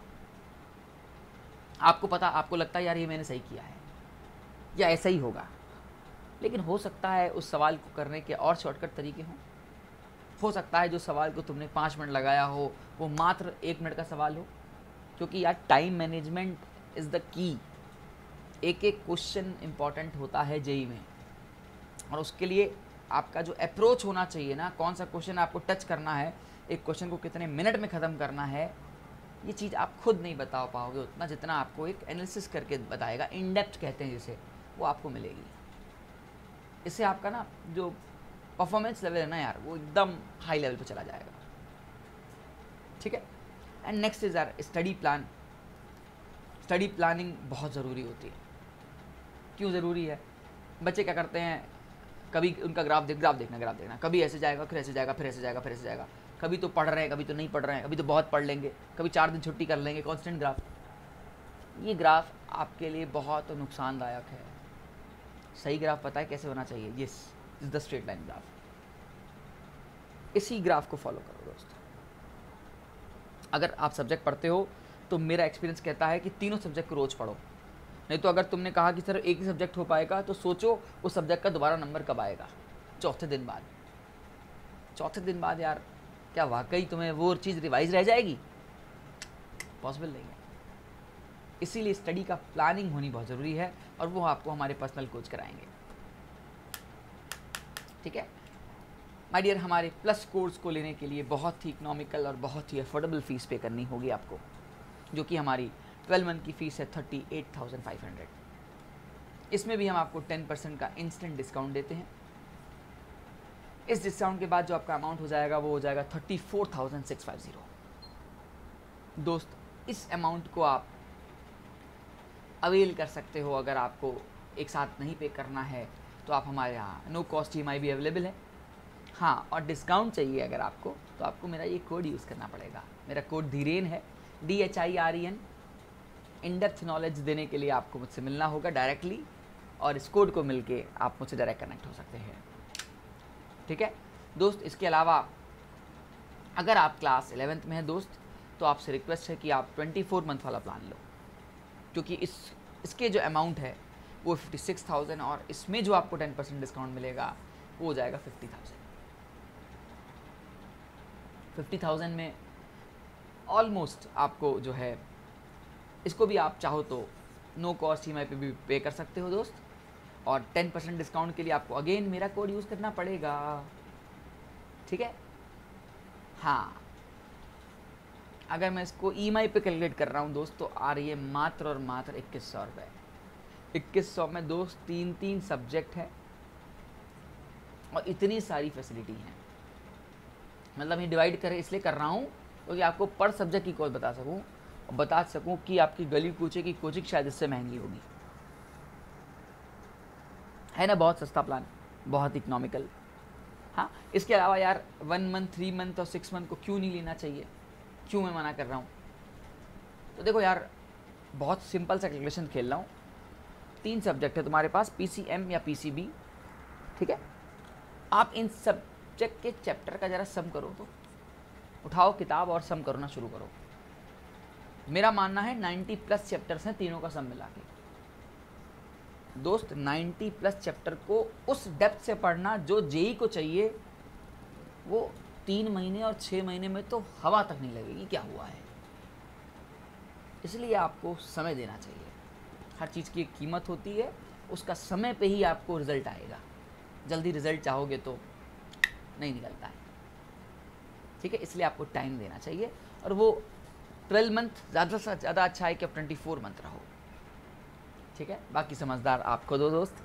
आपको लगता है यार ये मैंने सही किया है या ऐसा ही होगा, लेकिन हो सकता है उस सवाल को करने के और शॉर्टकट तरीके हों। हो सकता है जो सवाल को तुमने 5 मिनट लगाया हो वो मात्र 1 मिनट का सवाल हो, क्योंकि यार टाइम मैनेजमेंट इज़ द की। एक एक क्वेश्चन इम्पॉर्टेंट होता है जेई में, और उसके लिए आपका जो अप्रोच होना चाहिए ना, कौन सा क्वेश्चन आपको टच करना है, एक क्वेश्चन को कितने मिनट में ख़त्म करना है, ये चीज़ आप खुद नहीं बता पाओगे उतना जितना आपको एक एनालिसिस करके बताएगा, इन डेप्थ कहते हैं जिसे, वो आपको मिलेगी। इससे आपका ना जो परफॉर्मेंस लेवल है ना यार, वो एकदम हाई लेवल पे चला जाएगा, ठीक है। And next is our study plan. Study planning बहुत ज़रूरी होती है। क्यों ज़रूरी है? बच्चे क्या करते हैं, कभी उनका ग्राफ देखना, कभी ऐसे जाएगा, फिर ऐसे जाएगा, फिर ऐसे जाएगा, फिर ऐसे जाएगा। कभी तो पढ़ रहे हैं, कभी तो नहीं पढ़ रहे हैं, कभी तो बहुत पढ़ लेंगे, कभी 4 दिन छुट्टी कर लेंगे, कांस्टेंट ग्राफ। ये ग्राफ आपके लिए बहुत नुकसानदायक है। सही ग्राफ पता है कैसे होना चाहिए? Yes, is the straight line graph. इसी ग्राफ को फॉलो करो दोस्तों। अगर आप सब्जेक्ट पढ़ते हो तो मेरा एक्सपीरियंस कहता है कि तीनों सब्जेक्ट को रोज़ पढ़ो। नहीं तो अगर तुमने कहा कि सर एक ही सब्जेक्ट हो पाएगा, तो सोचो उस सब्जेक्ट का दोबारा नंबर कब आएगा? चौथे दिन बाद। चौथे दिन बाद यार, क्या वाकई तुम्हें वो चीज़ रिवाइज रह जाएगी? पॉसिबल नहीं है। इसीलिए स्टडी का प्लानिंग होनी बहुत ज़रूरी है, और वो आपको हमारे पर्सनल कोच कराएंगे, ठीक है। माय डियर, हमारे प्लस कोर्स को लेने के लिए बहुत ही इकोनॉमिकल और बहुत ही अफोर्डेबल फ़ीस पे करनी होगी आपको, जो कि हमारी 12 मंथ की फ़ीस है 38,500। इसमें भी हम आपको 10% का इंस्टेंट डिस्काउंट देते हैं। इस डिस्काउंट के बाद जो आपका अमाउंट हो जाएगा वो हो जाएगा 34,650। दोस्त, इस अमाउंट को आप अवेल कर सकते हो। अगर आपको एक साथ नहीं पे करना है तो आप हमारे यहाँ नो कॉस्ट EMI भी अवेलेबल है। हाँ, और डिस्काउंट चाहिए अगर आपको, तो आपको मेरा ये कोड यूज़ करना पड़ेगा। मेरा कोड धीरेन है, DHIREN। इन डेप्थ नॉलेज देने के लिए आपको मुझसे मिलना होगा डायरेक्टली, और इस कोड को मिलके आप मुझसे डायरेक्ट कनेक्ट हो सकते हैं, ठीक है दोस्त। इसके अलावा अगर आप क्लास 11th में हैं दोस्त, तो आपसे रिक्वेस्ट है कि आप 24 मंथ वाला प्लान लो, क्योंकि इसके जो अमाउंट है वो 56,000, और इसमें जो आपको 10% डिस्काउंट मिलेगा वो हो जाएगा 50,000। 50,000 में ऑलमोस्ट आपको जो है, इसको भी आप चाहो तो नो कॉस्ट EMI पे भी पे कर सकते हो दोस्त, और 10% डिस्काउंट के लिए आपको अगेन मेरा कोड यूज़ करना पड़ेगा, ठीक है। हाँ, अगर मैं इसको EMI पे कैलकुलेट कर रहा हूँ दोस्त, तो आ रही है मात्र और मात्र 2100 रुपये। 2100 में दोस्त 3 सब्जेक्ट है और इतनी सारी फैसिलिटी हैं। मतलब ये डिवाइड करें इसलिए कर रहा हूँ क्योंकि आपको पर सब्जेक्ट की कोर्स बता सकूँ और बता सकूँ कि आपकी गली कूचे की कोचिंग शायद इससे महंगी होगी, है ना। बहुत सस्ता प्लान, बहुत इकोनॉमिकल। हाँ, इसके अलावा यार 1 मंथ, 3 मंथ और 6 मंथ को क्यों नहीं लेना चाहिए, क्यों मैं मना कर रहा हूँ? तो देखो यार, बहुत सिंपल सा कैलकुलेशन खेल रहा हूँ। 3 सब्जेक्ट है तुम्हारे पास, PCM या PCB, ठीक है। आप इन सब्जेक्ट के चैप्टर का ज़रा सम करो, तो उठाओ किताब और सम करना शुरू करो। मेरा मानना है 90+ चैप्टर्स हैं तीनों का सम मिला के। दोस्त 90+ चैप्टर को उस डेप्थ से पढ़ना जो जेई को चाहिए, वो 3 महीने और 6 महीने में तो हवा तक नहीं लगेगी क्या हुआ है। इसलिए आपको समय देना चाहिए। हर चीज़ की एक कीमत होती है, उसका समय पे ही आपको रिज़ल्ट आएगा। जल्दी रिज़ल्ट चाहोगे तो नहीं निकलता है, ठीक है। इसलिए आपको टाइम देना चाहिए, और वो 12 मंथ ज़्यादा से ज़्यादा अच्छा है कि आप 24 मंथ रहो, ठीक है। बाकी समझदार आपको दो दोस्त।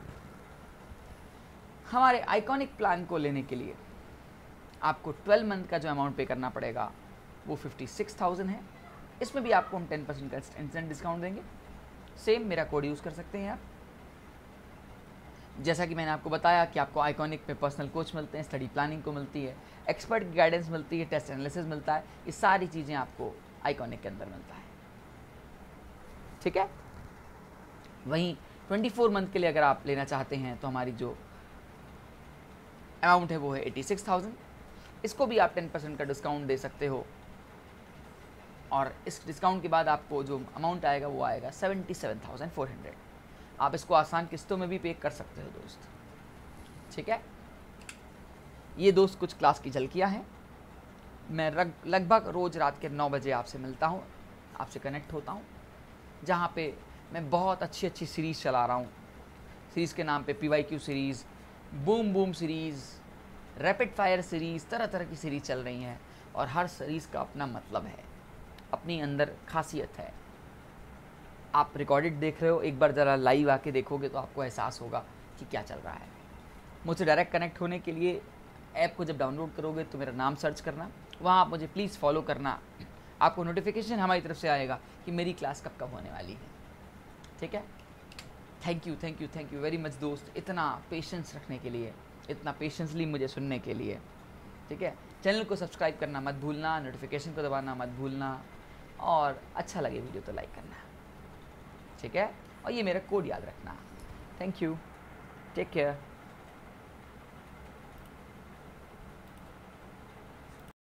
हमारे आइकॉनिक प्लान को लेने के लिए आपको 12 मंथ का जो अमाउंट पे करना पड़ेगा वो 56,000 है। इसमें भी आपको हम 10% का इंस्टेंट डिस्काउंट देंगे। सेम मेरा कोड यूज़ कर सकते हैं आप। जैसा कि मैंने आपको बताया कि आपको आइकॉनिक में पर्सनल कोच मिलते हैं, स्टडी प्लानिंग को मिलती है, एक्सपर्ट की गाइडेंस मिलती है, टेस्ट एनालिसिस मिलता है। ये सारी चीज़ें आपको आइकॉनिक के अंदर मिलता है, ठीक है। वहीं 24 मंथ के लिए अगर आप लेना चाहते हैं तो हमारी जो अमाउंट है वो है 86,000। इसको भी आप 10% का डिस्काउंट दे सकते हो, और इस डिस्काउंट के बाद आपको जो अमाउंट आएगा वो आएगा 77,400। आप इसको आसान किस्तों में भी पे कर सकते हो दोस्त, ठीक है। ये दोस्त कुछ क्लास की झलकियाँ हैं। मैं लगभग रोज़ रात के 9 बजे आपसे मिलता हूँ, आपसे कनेक्ट होता हूँ, जहाँ पे मैं बहुत अच्छी अच्छी सीरीज़ चला रहा हूँ। सीरीज़ के नाम पे PYQ series, boom boom series, rapid fire series, तरह तरह की सीरीज़ चल रही हैं, और हर सीरीज़ का अपना मतलब है, अपनी अंदर खासियत है। आप रिकॉर्डेड देख रहे हो, एक बार ज़रा लाइव आके देखोगे तो आपको एहसास होगा कि क्या चल रहा है। मुझसे डायरेक्ट कनेक्ट होने के लिए ऐप को जब डाउनलोड करोगे तो मेरा नाम सर्च करना, वहाँ आप मुझे प्लीज़ फॉलो करना। आपको नोटिफिकेशन हमारी तरफ से आएगा कि मेरी क्लास कब कब होने वाली है, ठीक है। थैंक यू वेरी मच दोस्त, इतना पेशेंस रखने के लिए, इतना पेशेंसली मुझे सुनने के लिए, ठीक है। चैनल को सब्सक्राइब करना मत भूलना, नोटिफिकेशन को दबाना मत भूलना, और अच्छा लगे वीडियो तो लाइक करना, ठीक है। और ये मेरा कोड याद रखना। Thank you, take care.